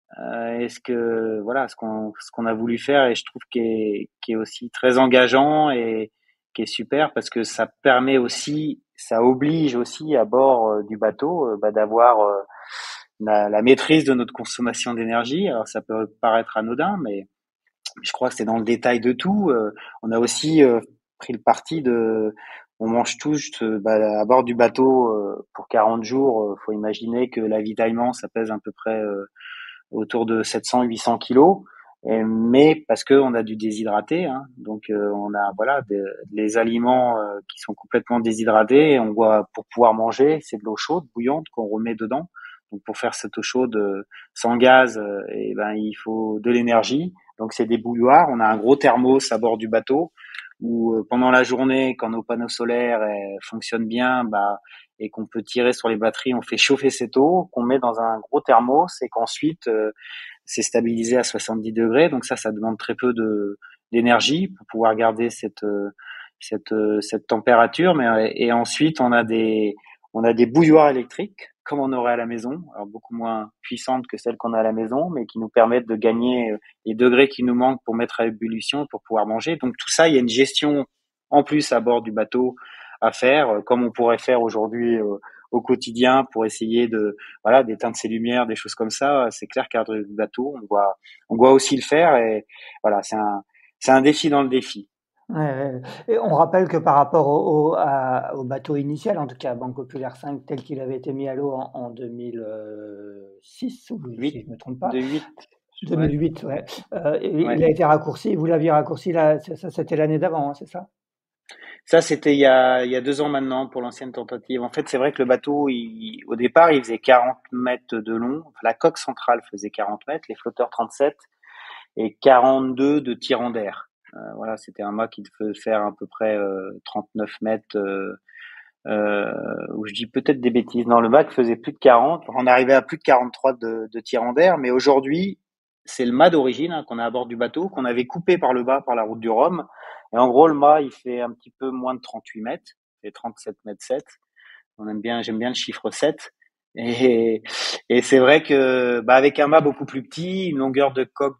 Ce qu'on a voulu faire, et je trouve qui est aussi très engageant et qui est super parce que ça oblige aussi à bord du bateau d'avoir la maîtrise de notre consommation d'énergie. Alors ça peut paraître anodin, mais je crois que c'est dans le détail de tout. On a aussi pris le parti on mange tous à bord du bateau pour 40 jours. Faut imaginer que l'avitaillement, ça pèse à peu près autour de 700-800 kilos. mais parce que on a dû déshydrater, hein, donc on a voilà les aliments qui sont complètement déshydratés. Et on voit pour pouvoir manger, c'est de l'eau chaude, bouillante qu'on remet dedans. Donc pour faire cette eau chaude sans gaz, et ben il faut de l'énergie. Donc c'est des bouilloires. On a un gros thermos à bord du bateau où pendant la journée, quand nos panneaux solaires fonctionnent bien, bah et qu'on peut tirer sur les batteries, on fait chauffer cette eau qu'on met dans un gros thermos et qu'ensuite c'est stabilisé à 70 degrés. Donc ça demande très peu d'énergie pour pouvoir garder cette température. Mais et ensuite on a des bouilloires électriques comme on aurait à la maison, alors beaucoup moins puissantes que celles qu'on a à la maison, mais qui nous permettent de gagner les degrés qui nous manquent pour mettre à ébullition pour pouvoir manger. Donc tout ça, il y a une gestion en plus à bord du bateau à faire, comme on pourrait faire aujourd'hui au quotidien pour essayer de voilà d'éteindre ses lumières, des choses comme ça. C'est clair qu'à bord du bateau, on doit aussi le faire et voilà, c'est un défi dans le défi. Ouais, ouais. Et on rappelle que par rapport au bateau initial, en tout cas Banque Populaire 5 tel qu'il avait été mis à l'eau en 2006, ou si 8 je me trompe pas, de 8 ouais, 2008, ouais. ouais. Il a été raccourci, vous l'aviez raccourci là, ça c'était l'année d'avant, hein, c'est ça? Ça, c'était il y a 2 ans maintenant pour l'ancienne tentative. En fait, c'est vrai que le bateau, au départ, il faisait 40 mètres de long. Enfin, la coque centrale faisait 40 mètres, les flotteurs 37 et 42 de tirant d'air. Voilà, c'était un mât qui devait faire à peu près 39 mètres. Ou je dis peut-être des bêtises. Non, le bac faisait plus de 40. On arrivait à plus de 43 de tirant d'air. Mais aujourd'hui, c'est le mât d'origine hein, qu'on a à bord du bateau, qu'on avait coupé par le bas par la route du Rhum. Et en gros, le mât, il fait un petit peu moins de 38 mètres. Il fait 37 mètres 7. J'aime bien le chiffre 7. Et, et c'est vrai que, bah, avec un mât beaucoup plus petit, une longueur de coque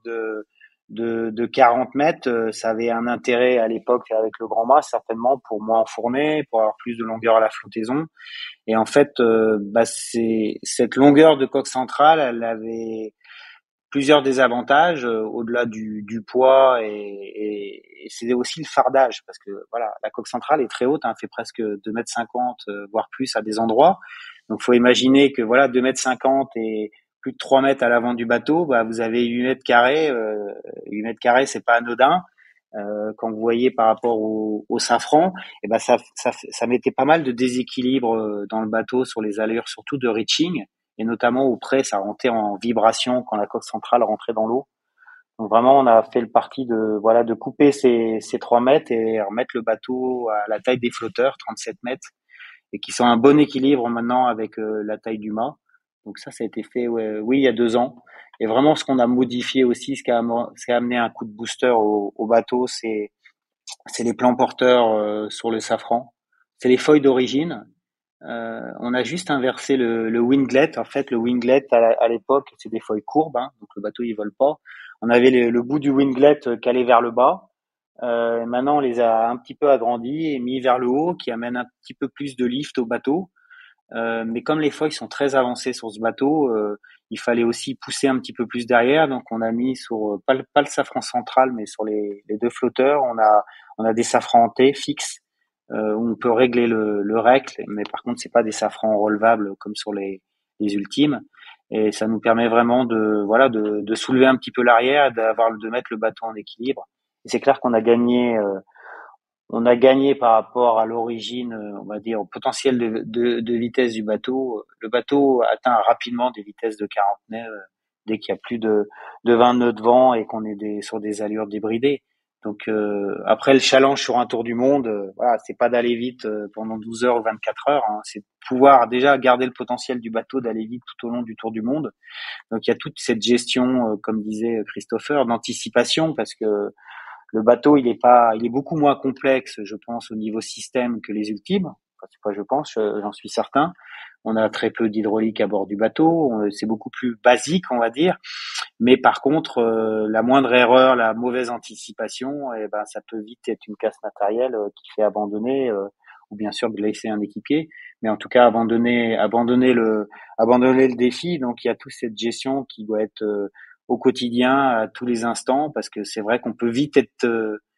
de 40 mètres, ça avait un intérêt à l'époque avec le grand mât, certainement pour moins enfourner, pour avoir plus de longueur à la flottaison. Et en fait, bah, cette longueur de coque centrale, elle avait plusieurs désavantages au-delà du poids et c'est aussi le fardage parce que voilà la coque centrale est très haute, hein, fait presque 2,50 m voire plus à des endroits. Donc faut imaginer que voilà 2,50 m et plus de 3 mètres à l'avant du bateau, bah vous avez 8 mètres carrés. 8 mètres carrés c'est pas anodin. Quand vous voyez par rapport au safran, et ben ça mettait pas mal de déséquilibre dans le bateau sur les allures, surtout de reaching, et notamment au près, ça rentrait en vibration quand la coque centrale rentrait dans l'eau. Donc vraiment, on a fait le parti de voilà de couper ces 3 mètres et remettre le bateau à la taille des flotteurs, 37 mètres, et qui sont un bon équilibre maintenant avec la taille du mât. Donc ça a été fait, ouais, oui, il y a 2 ans. Et vraiment, ce qu'on a modifié aussi, ce qui a amené un coup de booster au bateau, c'est les plans porteurs sur le safran. C'est les feuilles d'origine. On a juste inversé le winglet. En fait, le winglet à l'époque, c'est des feuilles courbes, hein, donc le bateau il vole pas. On avait le bout du winglet calé vers le bas. Maintenant, on les a un petit peu agrandis et mis vers le haut, qui amène un petit peu plus de lift au bateau. Mais comme les feuilles sont très avancées sur ce bateau, il fallait aussi pousser un petit peu plus derrière. Donc, on a mis sur pas le safran central, mais sur les deux flotteurs, on a des safrans en T fixes où on peut régler le règle, mais par contre, c'est pas des safrans relevables comme sur les ultimes. Et ça nous permet vraiment voilà, de soulever un petit peu l'arrière, de mettre le bateau en équilibre. Et c'est clair qu'on a gagné. On a gagné par rapport à l'origine, on va dire, au potentiel de vitesse du bateau. Le bateau atteint rapidement des vitesses de 40 nœuds dès qu'il y a plus de 20 nœuds de vent et qu'on est sur des allures débridées. Donc après le challenge sur un tour du monde, voilà, c'est pas d'aller vite pendant 12 heures ou 24 heures, hein, c'est de pouvoir déjà garder le potentiel du bateau d'aller vite tout au long du tour du monde. Donc il y a toute cette gestion, comme disait Christopher, d'anticipation parce que le bateau, il est beaucoup moins complexe, je pense, au niveau système que les ultimes. Enfin, c'est pas, je pense, j'en suis certain. On a très peu d'hydraulique à bord du bateau. C'est beaucoup plus basique, on va dire. Mais par contre, la moindre erreur, la mauvaise anticipation, eh ben, ça peut vite être une casse matérielle qui fait abandonner, ou bien sûr de laisser un équipier. Mais en tout cas, abandonner le défi. Donc, il y a toute cette gestion qui doit être au quotidien, à tous les instants, parce que c'est vrai qu'on peut vite être,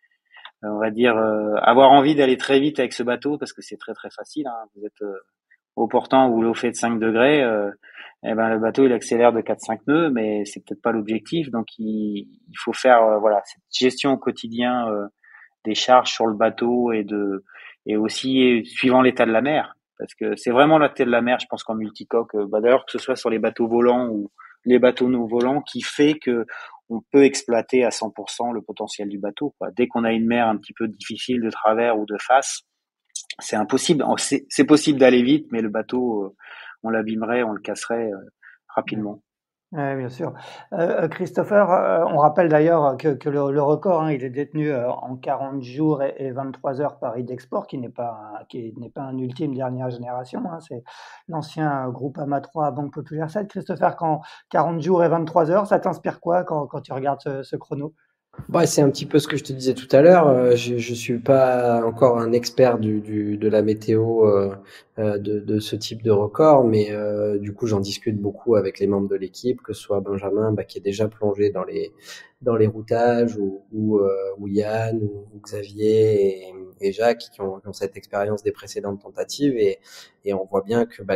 on va dire, avoir envie d'aller très vite avec ce bateau, parce que c'est très très facile. Hein. au portant ou l'eau fait de 5 degrés, eh ben le bateau il accélère de 4-5 nœuds, mais c'est peut-être pas l'objectif. Donc il faut faire voilà cette gestion au quotidien des charges sur le bateau et aussi suivant l'état de la mer, parce que c'est vraiment l'état de la mer, je pense qu'en multicoque, d'ailleurs que ce soit sur les bateaux volants ou les bateaux non volants, qui fait que on peut exploiter à 100% le potentiel du bateau, quoi. Dès qu'on a une mer un petit peu difficile de travers ou de face, c'est impossible. C'est possible d'aller vite, mais le bateau, on l'abîmerait, on le casserait rapidement. Oui, bien sûr. Christopher, on rappelle d'ailleurs que le record, hein, il est détenu en 40 jours et 23 heures par Idexport, qui n'est pas un ultime dernière génération. Hein, c'est l'ancien Groupama 3 Banque Populaire 7. Christopher, quand 40 jours et 23 heures, ça t'inspire quoi quand tu regardes ce chrono? Ouais, c'est un petit peu ce que je te disais tout à l'heure. Je suis pas encore un expert de la météo de ce type de record, mais du coup j'en discute beaucoup avec les membres de l'équipe, que ce soit Benjamin qui est déjà plongé dans les routages ou Yann ou Xavier et Jacques qui ont cette expérience des précédentes tentatives et on voit bien que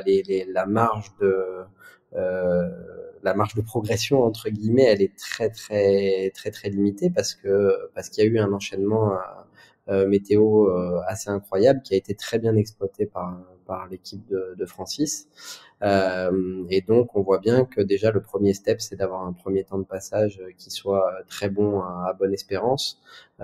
euh, la marge de progression entre guillemets, elle est très limitée parce qu'il y a eu un enchaînement météo assez incroyable qui a été très bien exploité par l'équipe de Francis. Et donc on voit bien que déjà le premier step c'est d'avoir un premier temps de passage qui soit très bon à Bonne Espérance.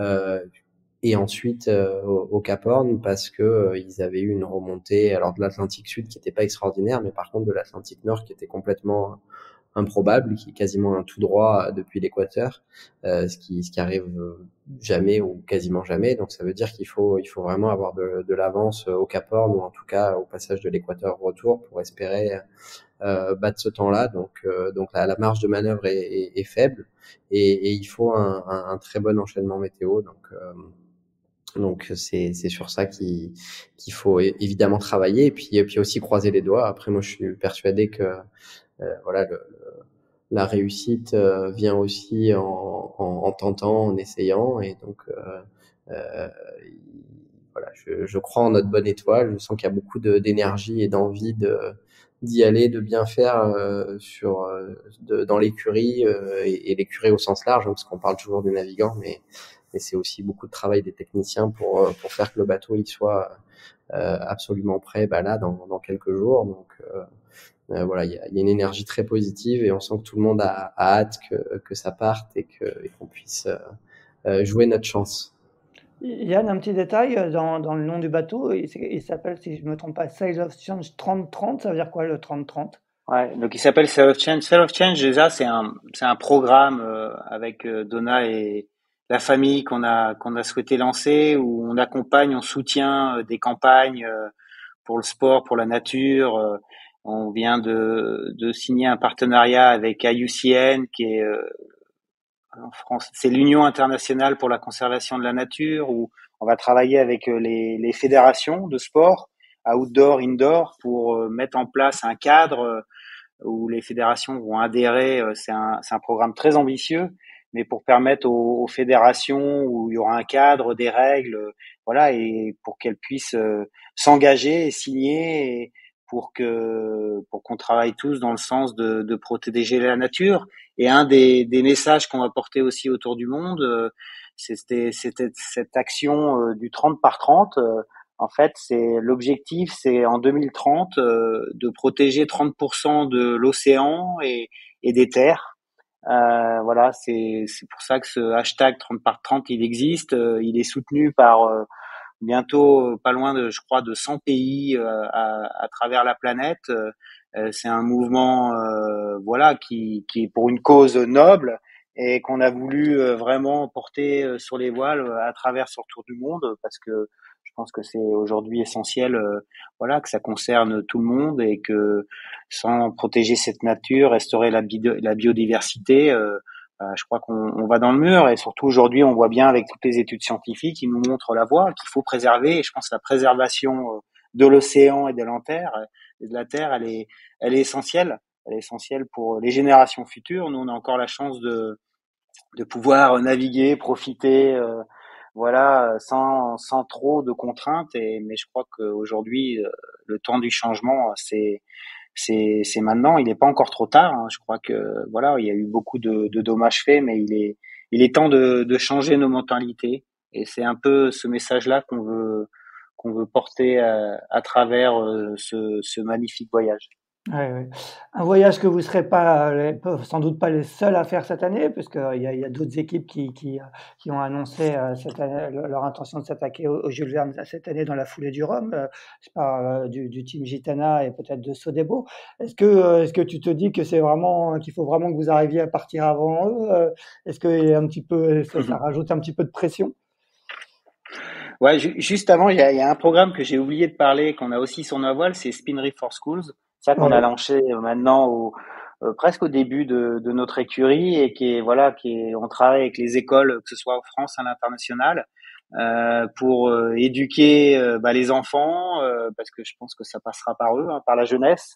Et ensuite au Cap Horn parce que ils avaient eu une remontée alors de l'Atlantique Sud qui n'était pas extraordinaire, mais par contre de l'Atlantique Nord qui était complètement improbable, qui est quasiment un tout droit depuis l'équateur, ce qui arrive jamais ou quasiment jamais. Donc ça veut dire il faut vraiment avoir de l'avance au Cap Horn ou en tout cas au passage de l'équateur retour pour espérer battre ce temps-là. Donc la marge de manœuvre est faible et il faut un très bon enchaînement météo. Donc c'est sur ça qu'il faut évidemment travailler et puis aussi croiser les doigts. Après moi je suis persuadé que voilà la réussite vient aussi en tentant, en essayant et donc euh, voilà je crois en notre bonne étoile. Je sens qu'il y a beaucoup d'énergie et d'envie d'y aller, de bien faire dans l'écurie et l'écurie au sens large, hein, parce qu'on parle toujours des navigants, mais c'est aussi beaucoup de travail des techniciens pour faire que le bateau il soit absolument prêt là dans quelques jours. Donc voilà, il y a une énergie très positive et on sent que tout le monde a hâte que ça parte et qu'on puisse jouer notre chance. Yann, un petit détail dans le nom du bateau, il s'appelle, si je ne me trompe pas, Sail of Change 30-30. Ça veut dire quoi le 30-30? Ouais, donc il s'appelle Sail of Change. Sail of Change, déjà, c'est un programme avec Donna et la famille qu'on a souhaité lancer, où on accompagne, on soutient des campagnes pour le sport, pour la nature. On vient de signer un partenariat avec IUCN, qui est en France, c'est l'Union internationale pour la conservation de la nature, où on va travailler avec les fédérations de sport, outdoor, indoor, pour mettre en place un cadre où les fédérations vont adhérer. C'est un programme très ambitieux, mais pour permettre aux fédérations où il y aura un cadre, des règles, voilà, et pour qu'elles puissent s'engager et signer et pour qu'on travaille tous dans le sens de protéger la nature. Et un des messages qu'on va porter aussi autour du monde, c'était cette action du 30 par 30. En fait, c'est l'objectif, c'est en 2030 de protéger 30% de l'océan et des terres. Voilà, c'est pour ça que ce hashtag 30 par 30 il existe. Il est soutenu par bientôt pas loin de, je crois, de 100 pays à travers la planète. C'est un mouvement, voilà, qui est pour une cause noble et qu'on a voulu vraiment porter sur les voiles à travers ce tour du monde, parce que je pense que c'est aujourd'hui essentiel, voilà, que ça concerne tout le monde et que sans protéger cette nature, restaurer la biodiversité, je crois qu'on va dans le mur. Et surtout aujourd'hui, on voit bien avec toutes les études scientifiques qui nous montrent la voie qu'il faut préserver. Et je pense que la préservation de l'océan et de la terre, elle est essentielle. Elle est essentielle pour les générations futures. Nous, on a encore la chance de pouvoir naviguer, profiter, voilà, sans trop de contraintes. Mais je crois qu'aujourd'hui, le temps du changement, c'est maintenant. Il n'est pas encore trop tard, hein. Je crois que voilà, il y a eu beaucoup de dommages faits, mais il est temps de changer nos mentalités. Et c'est un peu ce message-là qu'on veut porter à travers ce magnifique voyage. Ouais, ouais. Un voyage que vous serez pas sans doute pas les seuls à faire cette année, puisqu'il y a d'autres équipes qui ont annoncé cette année, leur intention de s'attaquer au Jules Verne cette année dans la foulée du Rhum. Je parle du team Gitana et peut-être de Sodebo. Est-ce que tu te dis que c'est vraiment qu'il faut vraiment que vous arriviez à partir avant eux? Est-ce que un petit peu ça rajoute un petit peu de pression? Ouais, juste avant, il y a un programme que j'ai oublié de parler, qu'on a aussi sur nos voiles, c'est Spin Reef for Schools. Ça qu'on a Ouais. lancé maintenant presque au début de notre écurie et on travaille avec les écoles, que ce soit en France, à l'international, pour éduquer les enfants, parce que je pense que ça passera par eux, hein, par la jeunesse,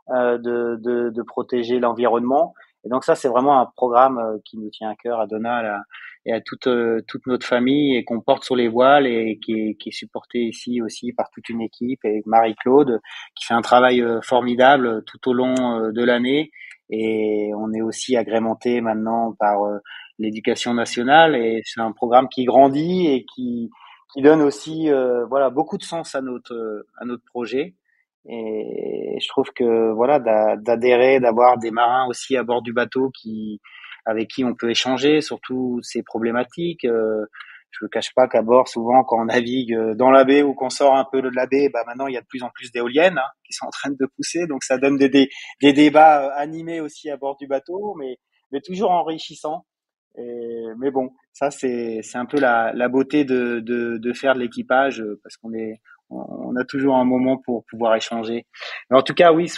de protéger l'environnement. Et donc ça, c'est vraiment un programme qui nous tient à cœur, à Donald et à toute notre famille, et qu'on porte sur les voiles, et qui est supporté ici aussi par toute une équipe, et Marie-Claude qui fait un travail formidable tout au long de l'année. Et on est aussi agrémenté maintenant par l'éducation nationale, et c'est un programme qui grandit et qui donne aussi beaucoup de sens à notre projet. Et je trouve que voilà, d'adhérer, d'avoir des marins aussi à bord du bateau avec qui on peut échanger sur toutes ces problématiques. Je ne cache pas qu'à bord, souvent, quand on navigue dans la baie ou qu'on sort un peu de la baie, maintenant il y a de plus en plus d'éoliennes, hein, qui sont en train de pousser, donc ça donne des débats animés aussi à bord du bateau, mais toujours enrichissants. Mais bon, ça c'est un peu la beauté de faire de l'équipage, parce on a toujours un moment pour pouvoir échanger. Mais en tout cas, oui,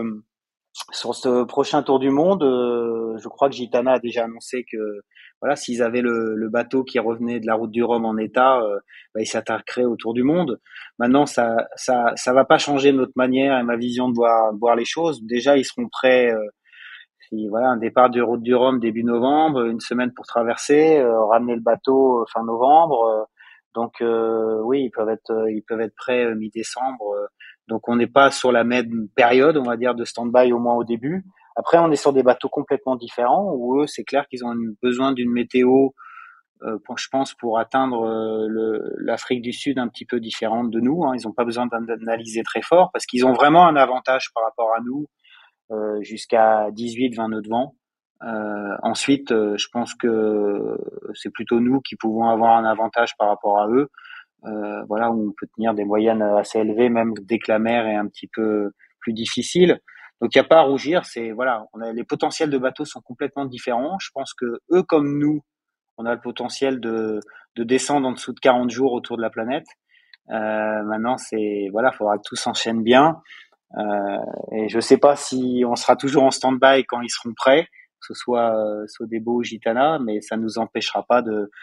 sur ce prochain tour du monde, je crois que Gitana a déjà annoncé que voilà, s'ils avaient le bateau qui revenait de la route du Rhum en état, ils s'attaqueraient au tour du monde. Maintenant, ça va pas changer notre manière et ma vision de voir les choses. Déjà, ils seront prêts. Puis voilà, un départ de route du Rhum début novembre, une semaine pour traverser, ramener le bateau fin novembre. Donc oui, ils peuvent être prêts mi-décembre. Donc on n'est pas sur la même période, on va dire, de stand-by au moins au début. Après, on est sur des bateaux complètement différents où eux, c'est clair qu'ils ont besoin d'une météo, je pense, pour atteindre l'Afrique du Sud un petit peu différente de nous, hein. Ils n'ont pas besoin d'analyser très fort parce qu'ils ont vraiment un avantage par rapport à nous, jusqu'à 18-20 nœuds de vent. Ensuite, je pense que c'est plutôt nous qui pouvons avoir un avantage par rapport à eux. Voilà, où on peut tenir des moyennes assez élevées, même dès que la mer est un petit peu plus difficile. Donc il n'y a pas à rougir. Les potentiels de bateaux sont complètement différents. Je pense que eux, comme nous, on a le potentiel de descendre en dessous de 40 jours autour de la planète. Maintenant, faudra que tout s'enchaîne bien. Et je sais pas si on sera toujours en stand-by quand ils seront prêts, que ce soit Sodebo ou Gitana, mais ça nous empêchera pas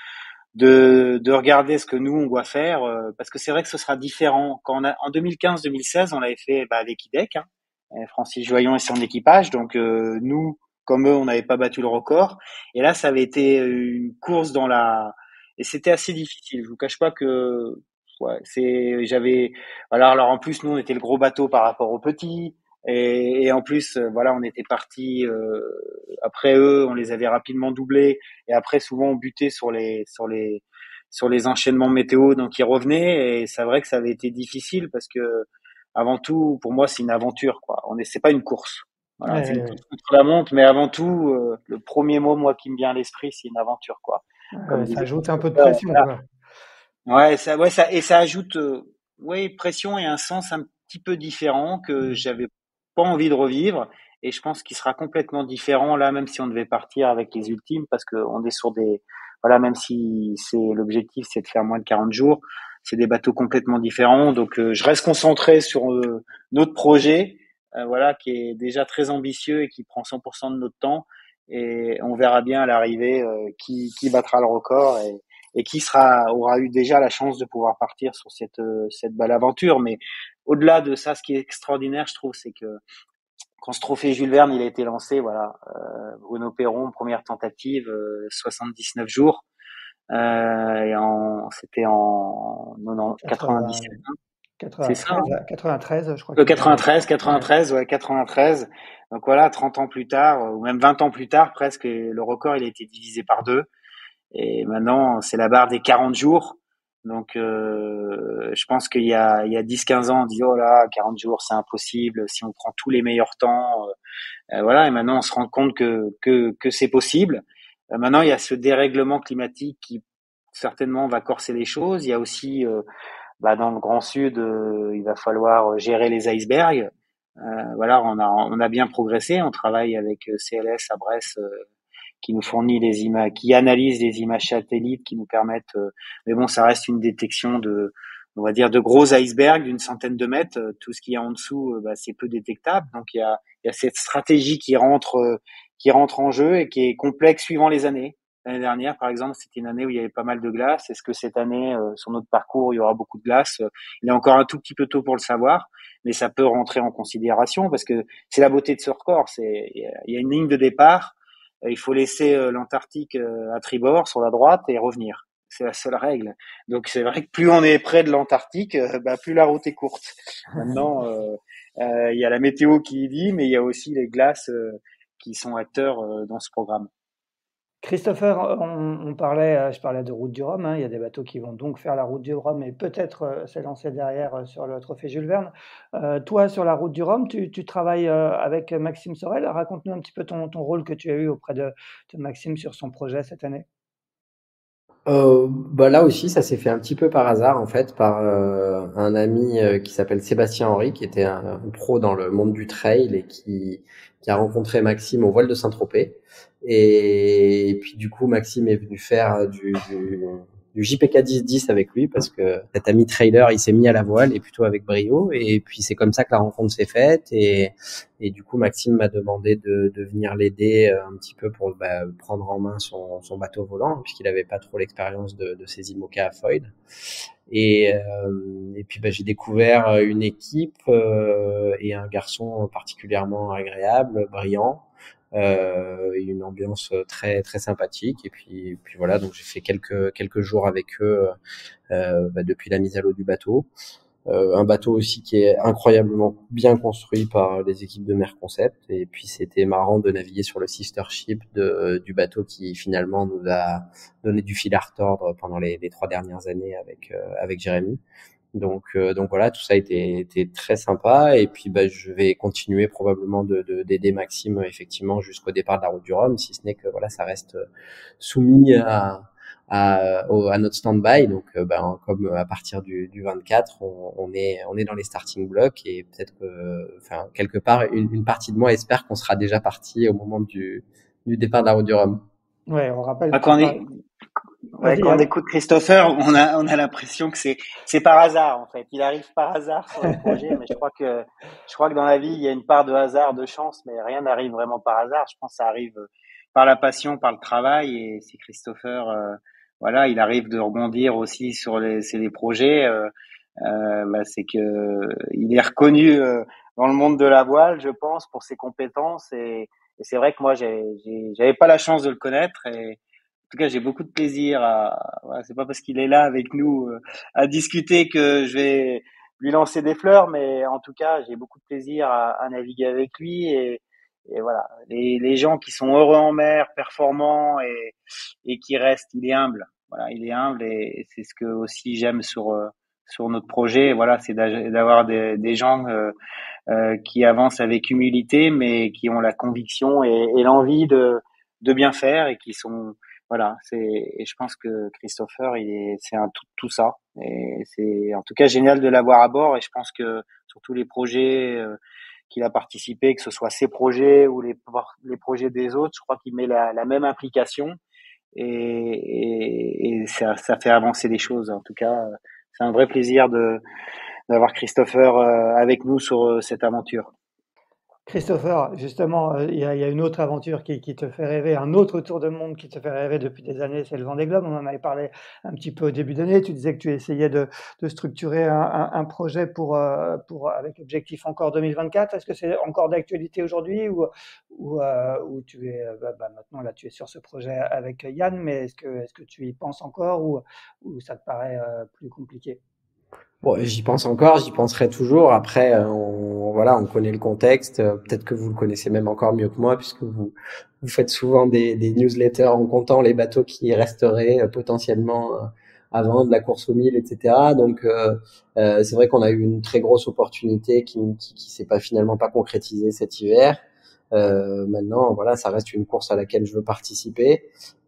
de regarder ce que nous on doit faire, parce que c'est vrai que ce sera différent. En 2015-2016, on l'avait fait avec IDEC, hein, Francis Joyon et son équipage. Donc nous, comme eux, on n'avait pas battu le record. Et là, ça avait été une course et c'était assez difficile. Je vous cache pas que ouais, j'avais voilà. Alors en plus, nous, on était le gros bateau par rapport aux petits. Et en plus, on était partis après eux, on les avait rapidement doublés, et après souvent on butait sur les enchaînements météo, donc ils revenaient. Et c'est vrai que ça avait été difficile parce que avant tout, pour moi, c'est une aventure, quoi. C'est pas une course. Voilà, c'est une Ouais, course contre la montre, mais avant tout, le premier mot, moi, qui me vient à l'esprit, c'est une aventure, quoi. Comme ça disait ajoute un mon peu de père, pression, voilà. quoi. Et ça ajoute, pression et un sens un petit peu différent que Mmh. j'avais pas envie de revivre. Et je pense qu'il sera complètement différent là, même si on devait partir avec les ultimes, parce qu'on est sur voilà, même si l'objectif, c'est de faire moins de 40 jours, c'est des bateaux complètement différents. Donc, je reste concentré sur notre projet, voilà, qui est déjà très ambitieux et qui prend 100% de notre temps. Et on verra bien à l'arrivée qui battra le record, et qui aura eu déjà la chance de pouvoir partir sur cette belle aventure. Mais au-delà de ça, ce qui est extraordinaire, je trouve, c'est que quand ce trophée Jules Verne il a été lancé, voilà, Bruno Perron, première tentative, 79 jours. C'était en 97, 80 c'est ça, 93, hein? 93, je crois qu'il était. 93, Ouais. 93, ouais, 93. Donc voilà, 30 ans plus tard, ou même 20 ans plus tard, presque, le record, il a été divisé par deux. Et maintenant, c'est la barre des 40 jours. Donc, je pense qu'il y a 10-15 ans, on disait, oh là, 40 jours, c'est impossible. Si on prend tous les meilleurs temps, voilà. Et maintenant, on se rend compte que c'est possible. Maintenant, il y a ce dérèglement climatique qui certainement va corser les choses. Il y a aussi, dans le Grand Sud, il va falloir gérer les icebergs. Voilà, on a bien progressé. On travaille avec CLS à Brest, qui nous fournit les images, qui analyse les images satellites, qui nous permettent. Mais bon, ça reste une détection on va dire, de gros icebergs d'une centaine de mètres. Tout ce qu'il y a en dessous, c'est peu détectable. Donc il y a cette stratégie qui rentre en jeu et qui est complexe suivant les années. L'année dernière, par exemple, c'était une année où il y avait pas mal de glace. Est-ce que cette année, sur notre parcours, il y aura beaucoup de glace? Il est encore un tout petit peu tôt pour le savoir, mais ça peut rentrer en considération parce que c'est la beauté de ce record. Il y a une ligne de départ. Il faut laisser l'Antarctique à tribord sur la droite et revenir. C'est la seule règle. Donc c'est vrai que plus on est près de l'Antarctique, plus la route est courte. Maintenant, il y a la météo qui y dit, mais il y a aussi les glaces qui sont acteurs dans ce programme. Christopher, on parlait, je parlais de route du Rhum, hein. Il y a des bateaux qui vont donc faire la route du Rhum et peut-être s'élancer derrière sur le trophée Jules Verne. Toi, sur la route du Rhum, tu travailles avec Maxime Sorel. Raconte-nous un petit peu ton rôle que tu as eu auprès de Maxime sur son projet cette année. Là aussi, ça s'est fait un petit peu par hasard, en fait, par un ami qui s'appelle Sébastien Henry, qui était un pro dans le monde du trail et qui a rencontré Maxime au voile de Saint-Tropez. Et puis du coup, Maxime est venu faire du JPK 10-10 avec lui parce que cet ami trailer, il s'est mis à la voile et plutôt avec brio. Et puis c'est comme ça que la rencontre s'est faite. Et du coup, Maxime m'a demandé de venir l'aider un petit peu pour prendre en main son bateau volant, puisqu'il n'avait pas trop l'expérience de ces IMOCA à foil. Et puis j'ai découvert une équipe et un garçon particulièrement agréable, brillant, une ambiance très très sympathique. Et puis voilà, donc j'ai fait quelques jours avec eux depuis la mise à l'eau du bateau. Un bateau aussi qui est incroyablement bien construit par les équipes de Mer Concept. Et puis c'était marrant de naviguer sur le sister ship du bateau qui finalement nous a donné du fil à retordre pendant les 3 dernières années avec Jérémy. Donc voilà, tout ça a été très sympa. Et puis je vais continuer probablement d'aider Maxime effectivement jusqu'au départ de la route du Rhum, si ce n'est que voilà, ça reste soumis à notre stand-by. Donc, comme à partir du 24, on est dans les starting blocks et peut-être que, enfin, quelque part, une partie de moi espère qu'on sera déjà parti au moment du départ de la route du Rhum. Ouais, on rappelle Ah, que tu quand on, parles. est- ouais, Vas-y, quand on écoute Christopher, on a l'impression que c'est par hasard en fait. Il arrive par hasard sur les projets, mais je crois que dans la vie il y a une part de hasard, de chance, mais rien n'arrive vraiment par hasard. Je pense que ça arrive par la passion, par le travail. Et si Christopher, voilà, il arrive de rebondir aussi sur les projets, c'est que il est reconnu dans le monde de la voile, je pense, pour ses compétences. Et c'est vrai que moi j'avais pas la chance de le connaître. Et en tout cas, j'ai beaucoup de plaisir voilà, c'est pas parce qu'il est là avec nous à discuter que je vais lui lancer des fleurs, mais en tout cas, j'ai beaucoup de plaisir à naviguer avec lui. Et voilà, les gens qui sont heureux en mer, performants et qui restent, il est humble. Voilà, il est humble et c'est ce que aussi j'aime sur notre projet. Voilà, c'est d'avoir des gens qui avancent avec humilité, mais qui ont la conviction et l'envie de bien faire et qui sont voilà, et je pense que Christopher, c'est un tout ça. Et c'est en tout cas génial de l'avoir à bord. Et je pense que sur tous les projets qu'il a participé, que ce soit ses projets ou les projets des autres, je crois qu'il met la même implication et ça fait avancer les choses. En tout cas, c'est un vrai plaisir d'avoir Christopher avec nous sur cette aventure. Christopher, justement, il y a une autre aventure qui te fait rêver, un autre tour de monde qui te fait rêver depuis des années, c'est le Vendée Globe. On en avait parlé un petit peu au début d'année. Tu disais que tu essayais de structurer un projet avec objectif encore 2024. Est-ce que c'est encore d'actualité aujourd'hui ou tu es maintenant là tu es sur ce projet avec Yann, mais est-ce que tu y penses encore ou ça te paraît plus compliqué? Bon, j'y pense encore, j'y penserai toujours. Après, voilà, on connaît le contexte. Peut-être que vous le connaissez même encore mieux que moi, puisque vous faites souvent des newsletters en comptant les bateaux qui resteraient potentiellement à vendre, la course aux 1000, etc. Donc, c'est vrai qu'on a eu une très grosse opportunité qui s'est pas finalement pas concrétisée cet hiver. Maintenant, voilà, ça reste une course à laquelle je veux participer,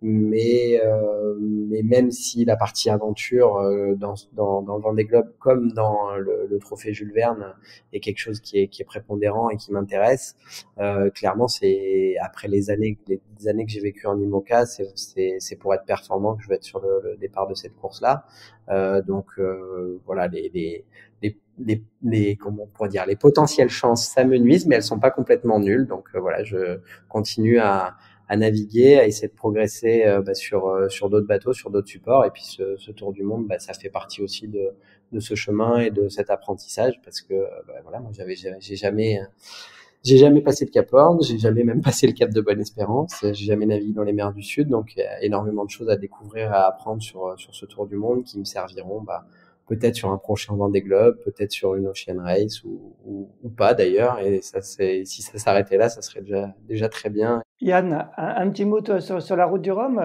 mais même si la partie aventure dans le Vendée Globe comme dans le trophée Jules Verne est quelque chose qui est prépondérant et qui m'intéresse, clairement, c'est après les années que j'ai vécues en IMOCA, c'est pour être performant que je vais être sur le départ de cette course-là. Donc voilà, comment on pourrait dire, les potentielles chances s'amenuisent, mais elles sont pas complètement nulles. Donc voilà, je continue à naviguer, à essayer de progresser sur d'autres bateaux, sur d'autres supports. Et puis ce tour du monde, ça fait partie aussi de ce chemin et de cet apprentissage parce que voilà, moi j'ai jamais passé le Cap Horn, j'ai jamais même passé le Cap de Bonne-Espérance, j'ai jamais navigué dans les mers du Sud, donc il y a énormément de choses à découvrir et à apprendre sur ce tour du monde qui me serviront peut-être sur un prochain Vendée Globe, peut-être sur une Ocean Race ou pas d'ailleurs. Et ça, si ça s'arrêtait là, ça serait déjà très bien. Yann, un petit mot toi, sur la route du Rhum.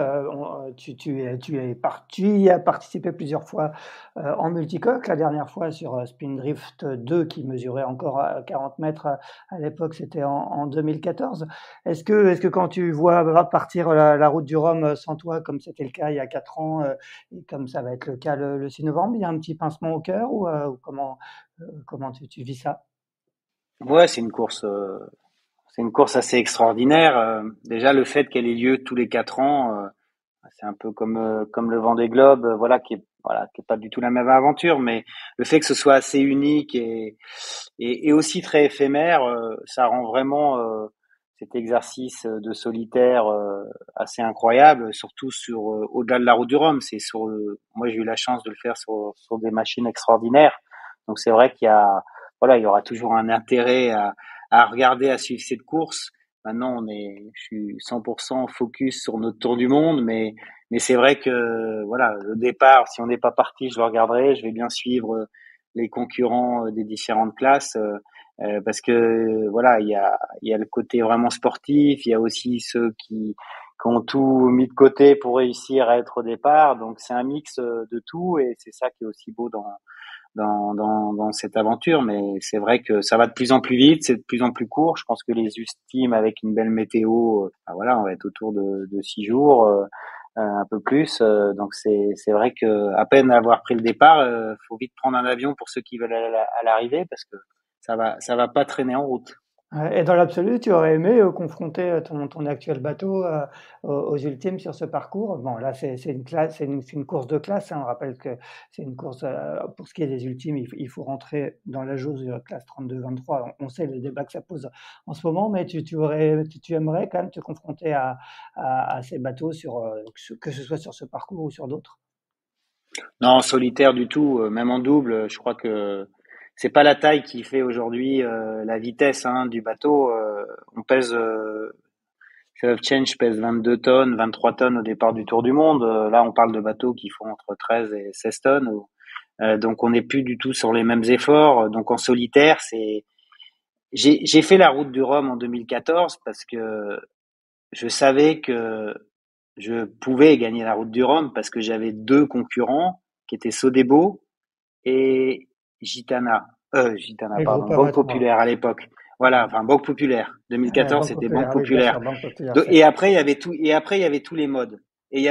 Tu y as participé plusieurs fois en multicoque. La dernière fois sur Spindrift 2 qui mesurait encore 40 mètres à l'époque, c'était en 2014. Est-ce que quand tu vois partir la route du Rhum sans toi, comme c'était le cas il y a 4 ans et comme ça va être le cas le 6 novembre, il y a un petit pincement au cœur ou comment tu vis ça? Ouais, c'est une course assez extraordinaire. Déjà, le fait qu'elle ait lieu tous les 4 ans, c'est un peu comme le Vendée Globe, qui est pas du tout la même aventure, mais le fait que ce soit assez unique et aussi très éphémère, ça rend vraiment cet exercice de solitaire assez incroyable, surtout au-delà de la route du Rhum. Moi j'ai eu la chance de le faire sur des machines extraordinaires, donc c'est vrai il y aura toujours un intérêt à regarder, à suivre cette course. Maintenant, je suis 100% focus sur notre tour du monde, mais c'est vrai que voilà, le départ, si on n'est pas parti, je le regarderai. Je vais bien suivre les concurrents des différentes classes parce que voilà, il y a le côté vraiment sportif. Il y a aussi ceux qui ont tout mis de côté pour réussir à être au départ. Donc c'est un mix de tout et c'est ça qui est aussi beau dans cette aventure. Mais c'est vrai que ça va de plus en plus vite, c'est de plus en plus court. Je pense que les ultimes avec une belle météo, voilà, on va être autour de 6 jours. Un peu plus. Donc c'est vrai que à peine avoir pris le départ, faut vite prendre un avion pour ceux qui veulent aller à l'arrivée parce que ça va pas traîner en route. Et dans l'absolu, tu aurais aimé confronter ton actuel bateau aux ultimes sur ce parcours. Bon, là, c'est une classe, c'est une course de classe, hein. On rappelle que c'est une course, pour ce qui est des ultimes, il faut rentrer dans la jauge de la classe 32-23. On sait le débat que ça pose en ce moment, mais tu aimerais quand même te confronter à ces bateaux que ce soit sur ce parcours ou sur d'autres. Non, en solitaire du tout, même en double, je crois que c'est pas la taille qui fait aujourd'hui la vitesse du bateau. On pèse Shell of Change pèse 22 tonnes, 23 tonnes au départ du Tour du Monde. Là, on parle de bateaux qui font entre 13 et 16 tonnes. Donc, on n'est plus du tout sur les mêmes efforts. Donc, en solitaire, j'ai fait la route du Rhum en 2014 parce que je savais que je pouvais gagner la route du Rhum parce que j'avais deux concurrents qui étaient Sodebo et Gitana. Gitana, Et pardon, Groupama Banque 3. Populaire à l'époque. Voilà, enfin Banque Populaire. Ouais, 2014, Banque c'était Populaire, Banque oui, bien Populaire. sûr, Banque Populaire, c'est Et vrai. après, il y avait tous les modes. Et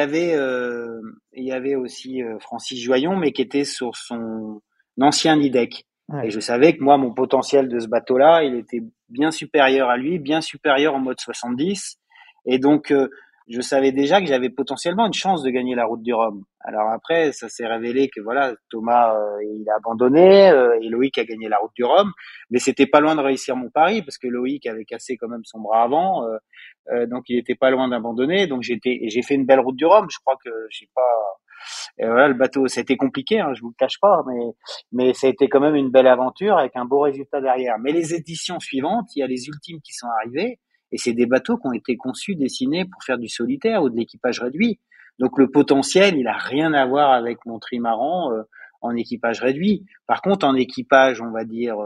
il y avait aussi Francis Joyon, mais qui était sur son ancien Nidec. Et Ouais. je savais que moi, mon potentiel de ce bateau-là, il était bien supérieur à lui, bien supérieur au mode 70. Et donc, je savais déjà que j'avais potentiellement une chance de gagner la Route du Rhum. Alors après, ça s'est révélé que voilà, Thomas, il a abandonné, et Loïc a gagné la Route du Rhum, mais c'était pas loin de réussir mon pari parce que Loïc avait cassé quand même son bras avant, donc il était pas loin d'abandonner. Donc j'ai fait une belle Route du Rhum. Je crois que j'ai pas, et voilà, le bateau, ça a été compliqué, hein, je vous le cache pas, mais ça a été quand même une belle aventure avec un beau résultat derrière. Mais les éditions suivantes, il y a les ultimes qui sont arrivés, et c'est des bateaux qui ont été conçus, dessinés pour faire du solitaire ou de l'équipage réduit. Donc le potentiel, il a rien à voir avec mon trimaran en équipage réduit. Par contre, en équipage, on va dire,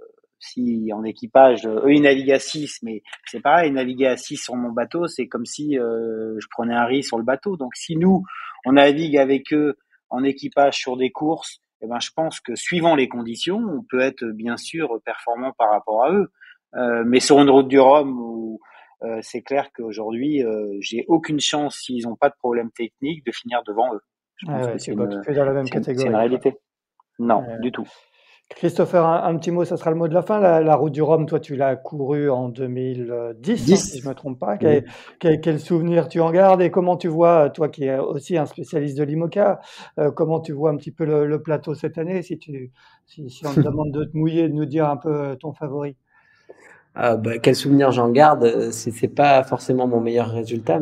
si en équipage, eux ils naviguent à 6, mais c'est pareil, naviguer à 6 sur mon bateau, c'est comme si je prenais un riz sur le bateau. Donc si nous, on navigue avec eux en équipage sur des courses, eh ben, je pense que suivant les conditions, on peut être bien sûr performant par rapport à eux. Mais sur une route du Rhum où c'est clair qu'aujourd'hui, j'ai aucune chance, s'ils n'ont pas de problème technique, de finir devant eux. Je pense que c'est plus dans la même catégorie. C'est une réalité. Non, du tout. Christopher, un petit mot, ça sera le mot de la fin. La Route du Rhum, toi, tu l'as courue en 2010, si je ne me trompe pas. Quel souvenir tu en gardes et comment tu vois, toi qui es aussi un spécialiste de l'IMOCA, comment tu vois un petit peu le plateau cette année, si on te demande de te mouiller, de nous dire un peu ton favori? Quel souvenir j'en garde, c'est pas forcément mon meilleur résultat,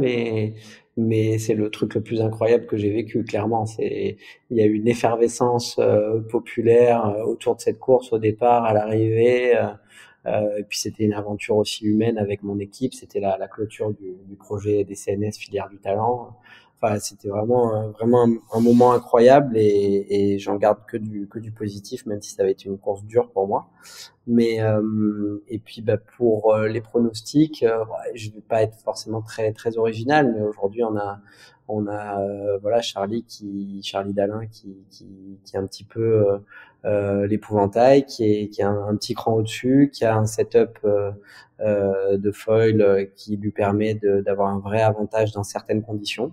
mais c'est le truc le plus incroyable que j'ai vécu, clairement. Il y a eu une effervescence populaire autour de cette course au départ, à l'arrivée, et puis c'était une aventure aussi humaine avec mon équipe. C'était la clôture du projet des CNS Filière du Talent. Enfin, c'était vraiment un moment incroyable et j'en garde que du positif, même si ça avait été une course dure pour moi. Mais et puis pour les pronostics, je vais pas être forcément très très original, mais aujourd'hui on a voilà Charlie Dalin qui est un petit peu l'épouvantail, qui est un petit cran au-dessus, qui a un setup de foil qui lui permet d'avoir un vrai avantage dans certaines conditions.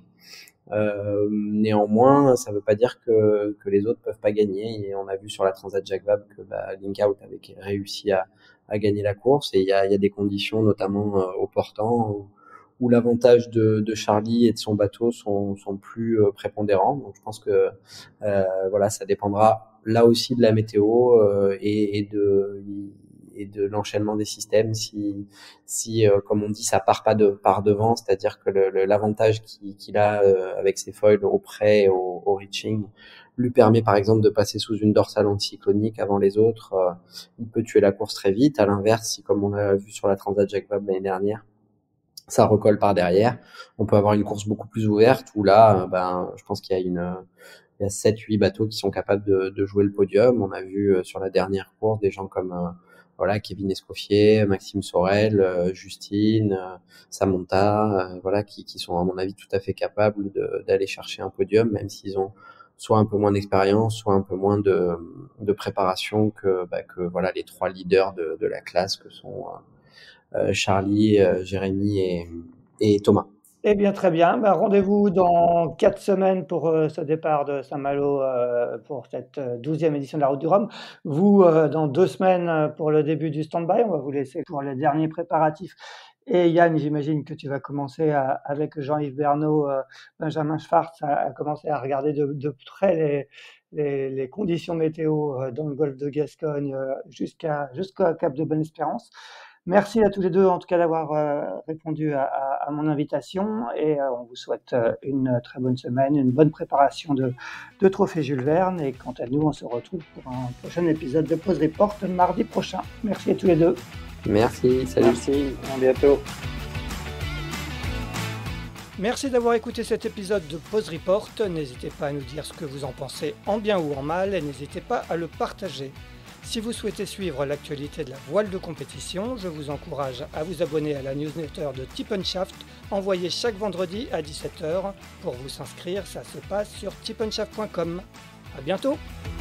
Néanmoins, ça veut pas dire que les autres peuvent pas gagner. Et on a vu sur la Transat Jacques Vabre que Link-Out avait réussi à gagner la course. Et il y a des conditions, notamment au portant, où l'avantage de Charlie et de son bateau sont plus prépondérants. Donc je pense que voilà, ça dépendra là aussi de la météo et de l'enchaînement des systèmes. Si comme on dit, ça part pas par devant, c'est-à-dire que l'avantage qu'il a avec ses foils au près, au reaching, lui permet par exemple de passer sous une dorsale anticyclonique avant les autres. Il peut tuer la course très vite. À l'inverse, si comme on l'a vu sur la Transat Jacques Vabre l'année dernière, ça recolle par derrière, on peut avoir une course beaucoup plus ouverte où là, je pense qu'il y a 7-8 bateaux qui sont capables de jouer le podium. On a vu sur la dernière course des gens comme voilà, Kevin Escoffier, Maxime Sorel, Justine, Samantha, voilà, qui sont à mon avis tout à fait capables d'aller chercher un podium, même s'ils ont soit un peu moins d'expérience, soit un peu moins de préparation que voilà les trois leaders de la classe que sont Charlie, Jérémy et Thomas. Eh bien, très bien. Rendez-vous dans 4 semaines pour ce départ de Saint-Malo pour cette 12e édition de la Route du Rhum. Vous, dans 2 semaines pour le début du stand-by. On va vous laisser pour les derniers préparatifs. Et Yann, j'imagine que tu vas commencer avec Jean-Yves Bernot, Benjamin Schwartz, à commencer à regarder de près les conditions météo dans le golfe de Gascogne jusqu'au Cap de Bonne-Espérance. Merci à tous les deux, en tout cas, d'avoir répondu à mon invitation et on vous souhaite une très bonne semaine, une bonne préparation de Trophée Jules Verne et quant à nous, on se retrouve pour un prochain épisode de Pause Report mardi prochain. Merci à tous les deux. Merci, salut. Merci, à bientôt. Merci d'avoir écouté cet épisode de Pause Report. N'hésitez pas à nous dire ce que vous en pensez en bien ou en mal et n'hésitez pas à le partager. Si vous souhaitez suivre l'actualité de la voile de compétition, je vous encourage à vous abonner à la newsletter de Tip & Shaft, envoyée chaque vendredi à 17h. Pour vous inscrire, ça se passe sur tipnshaft.com. À bientôt!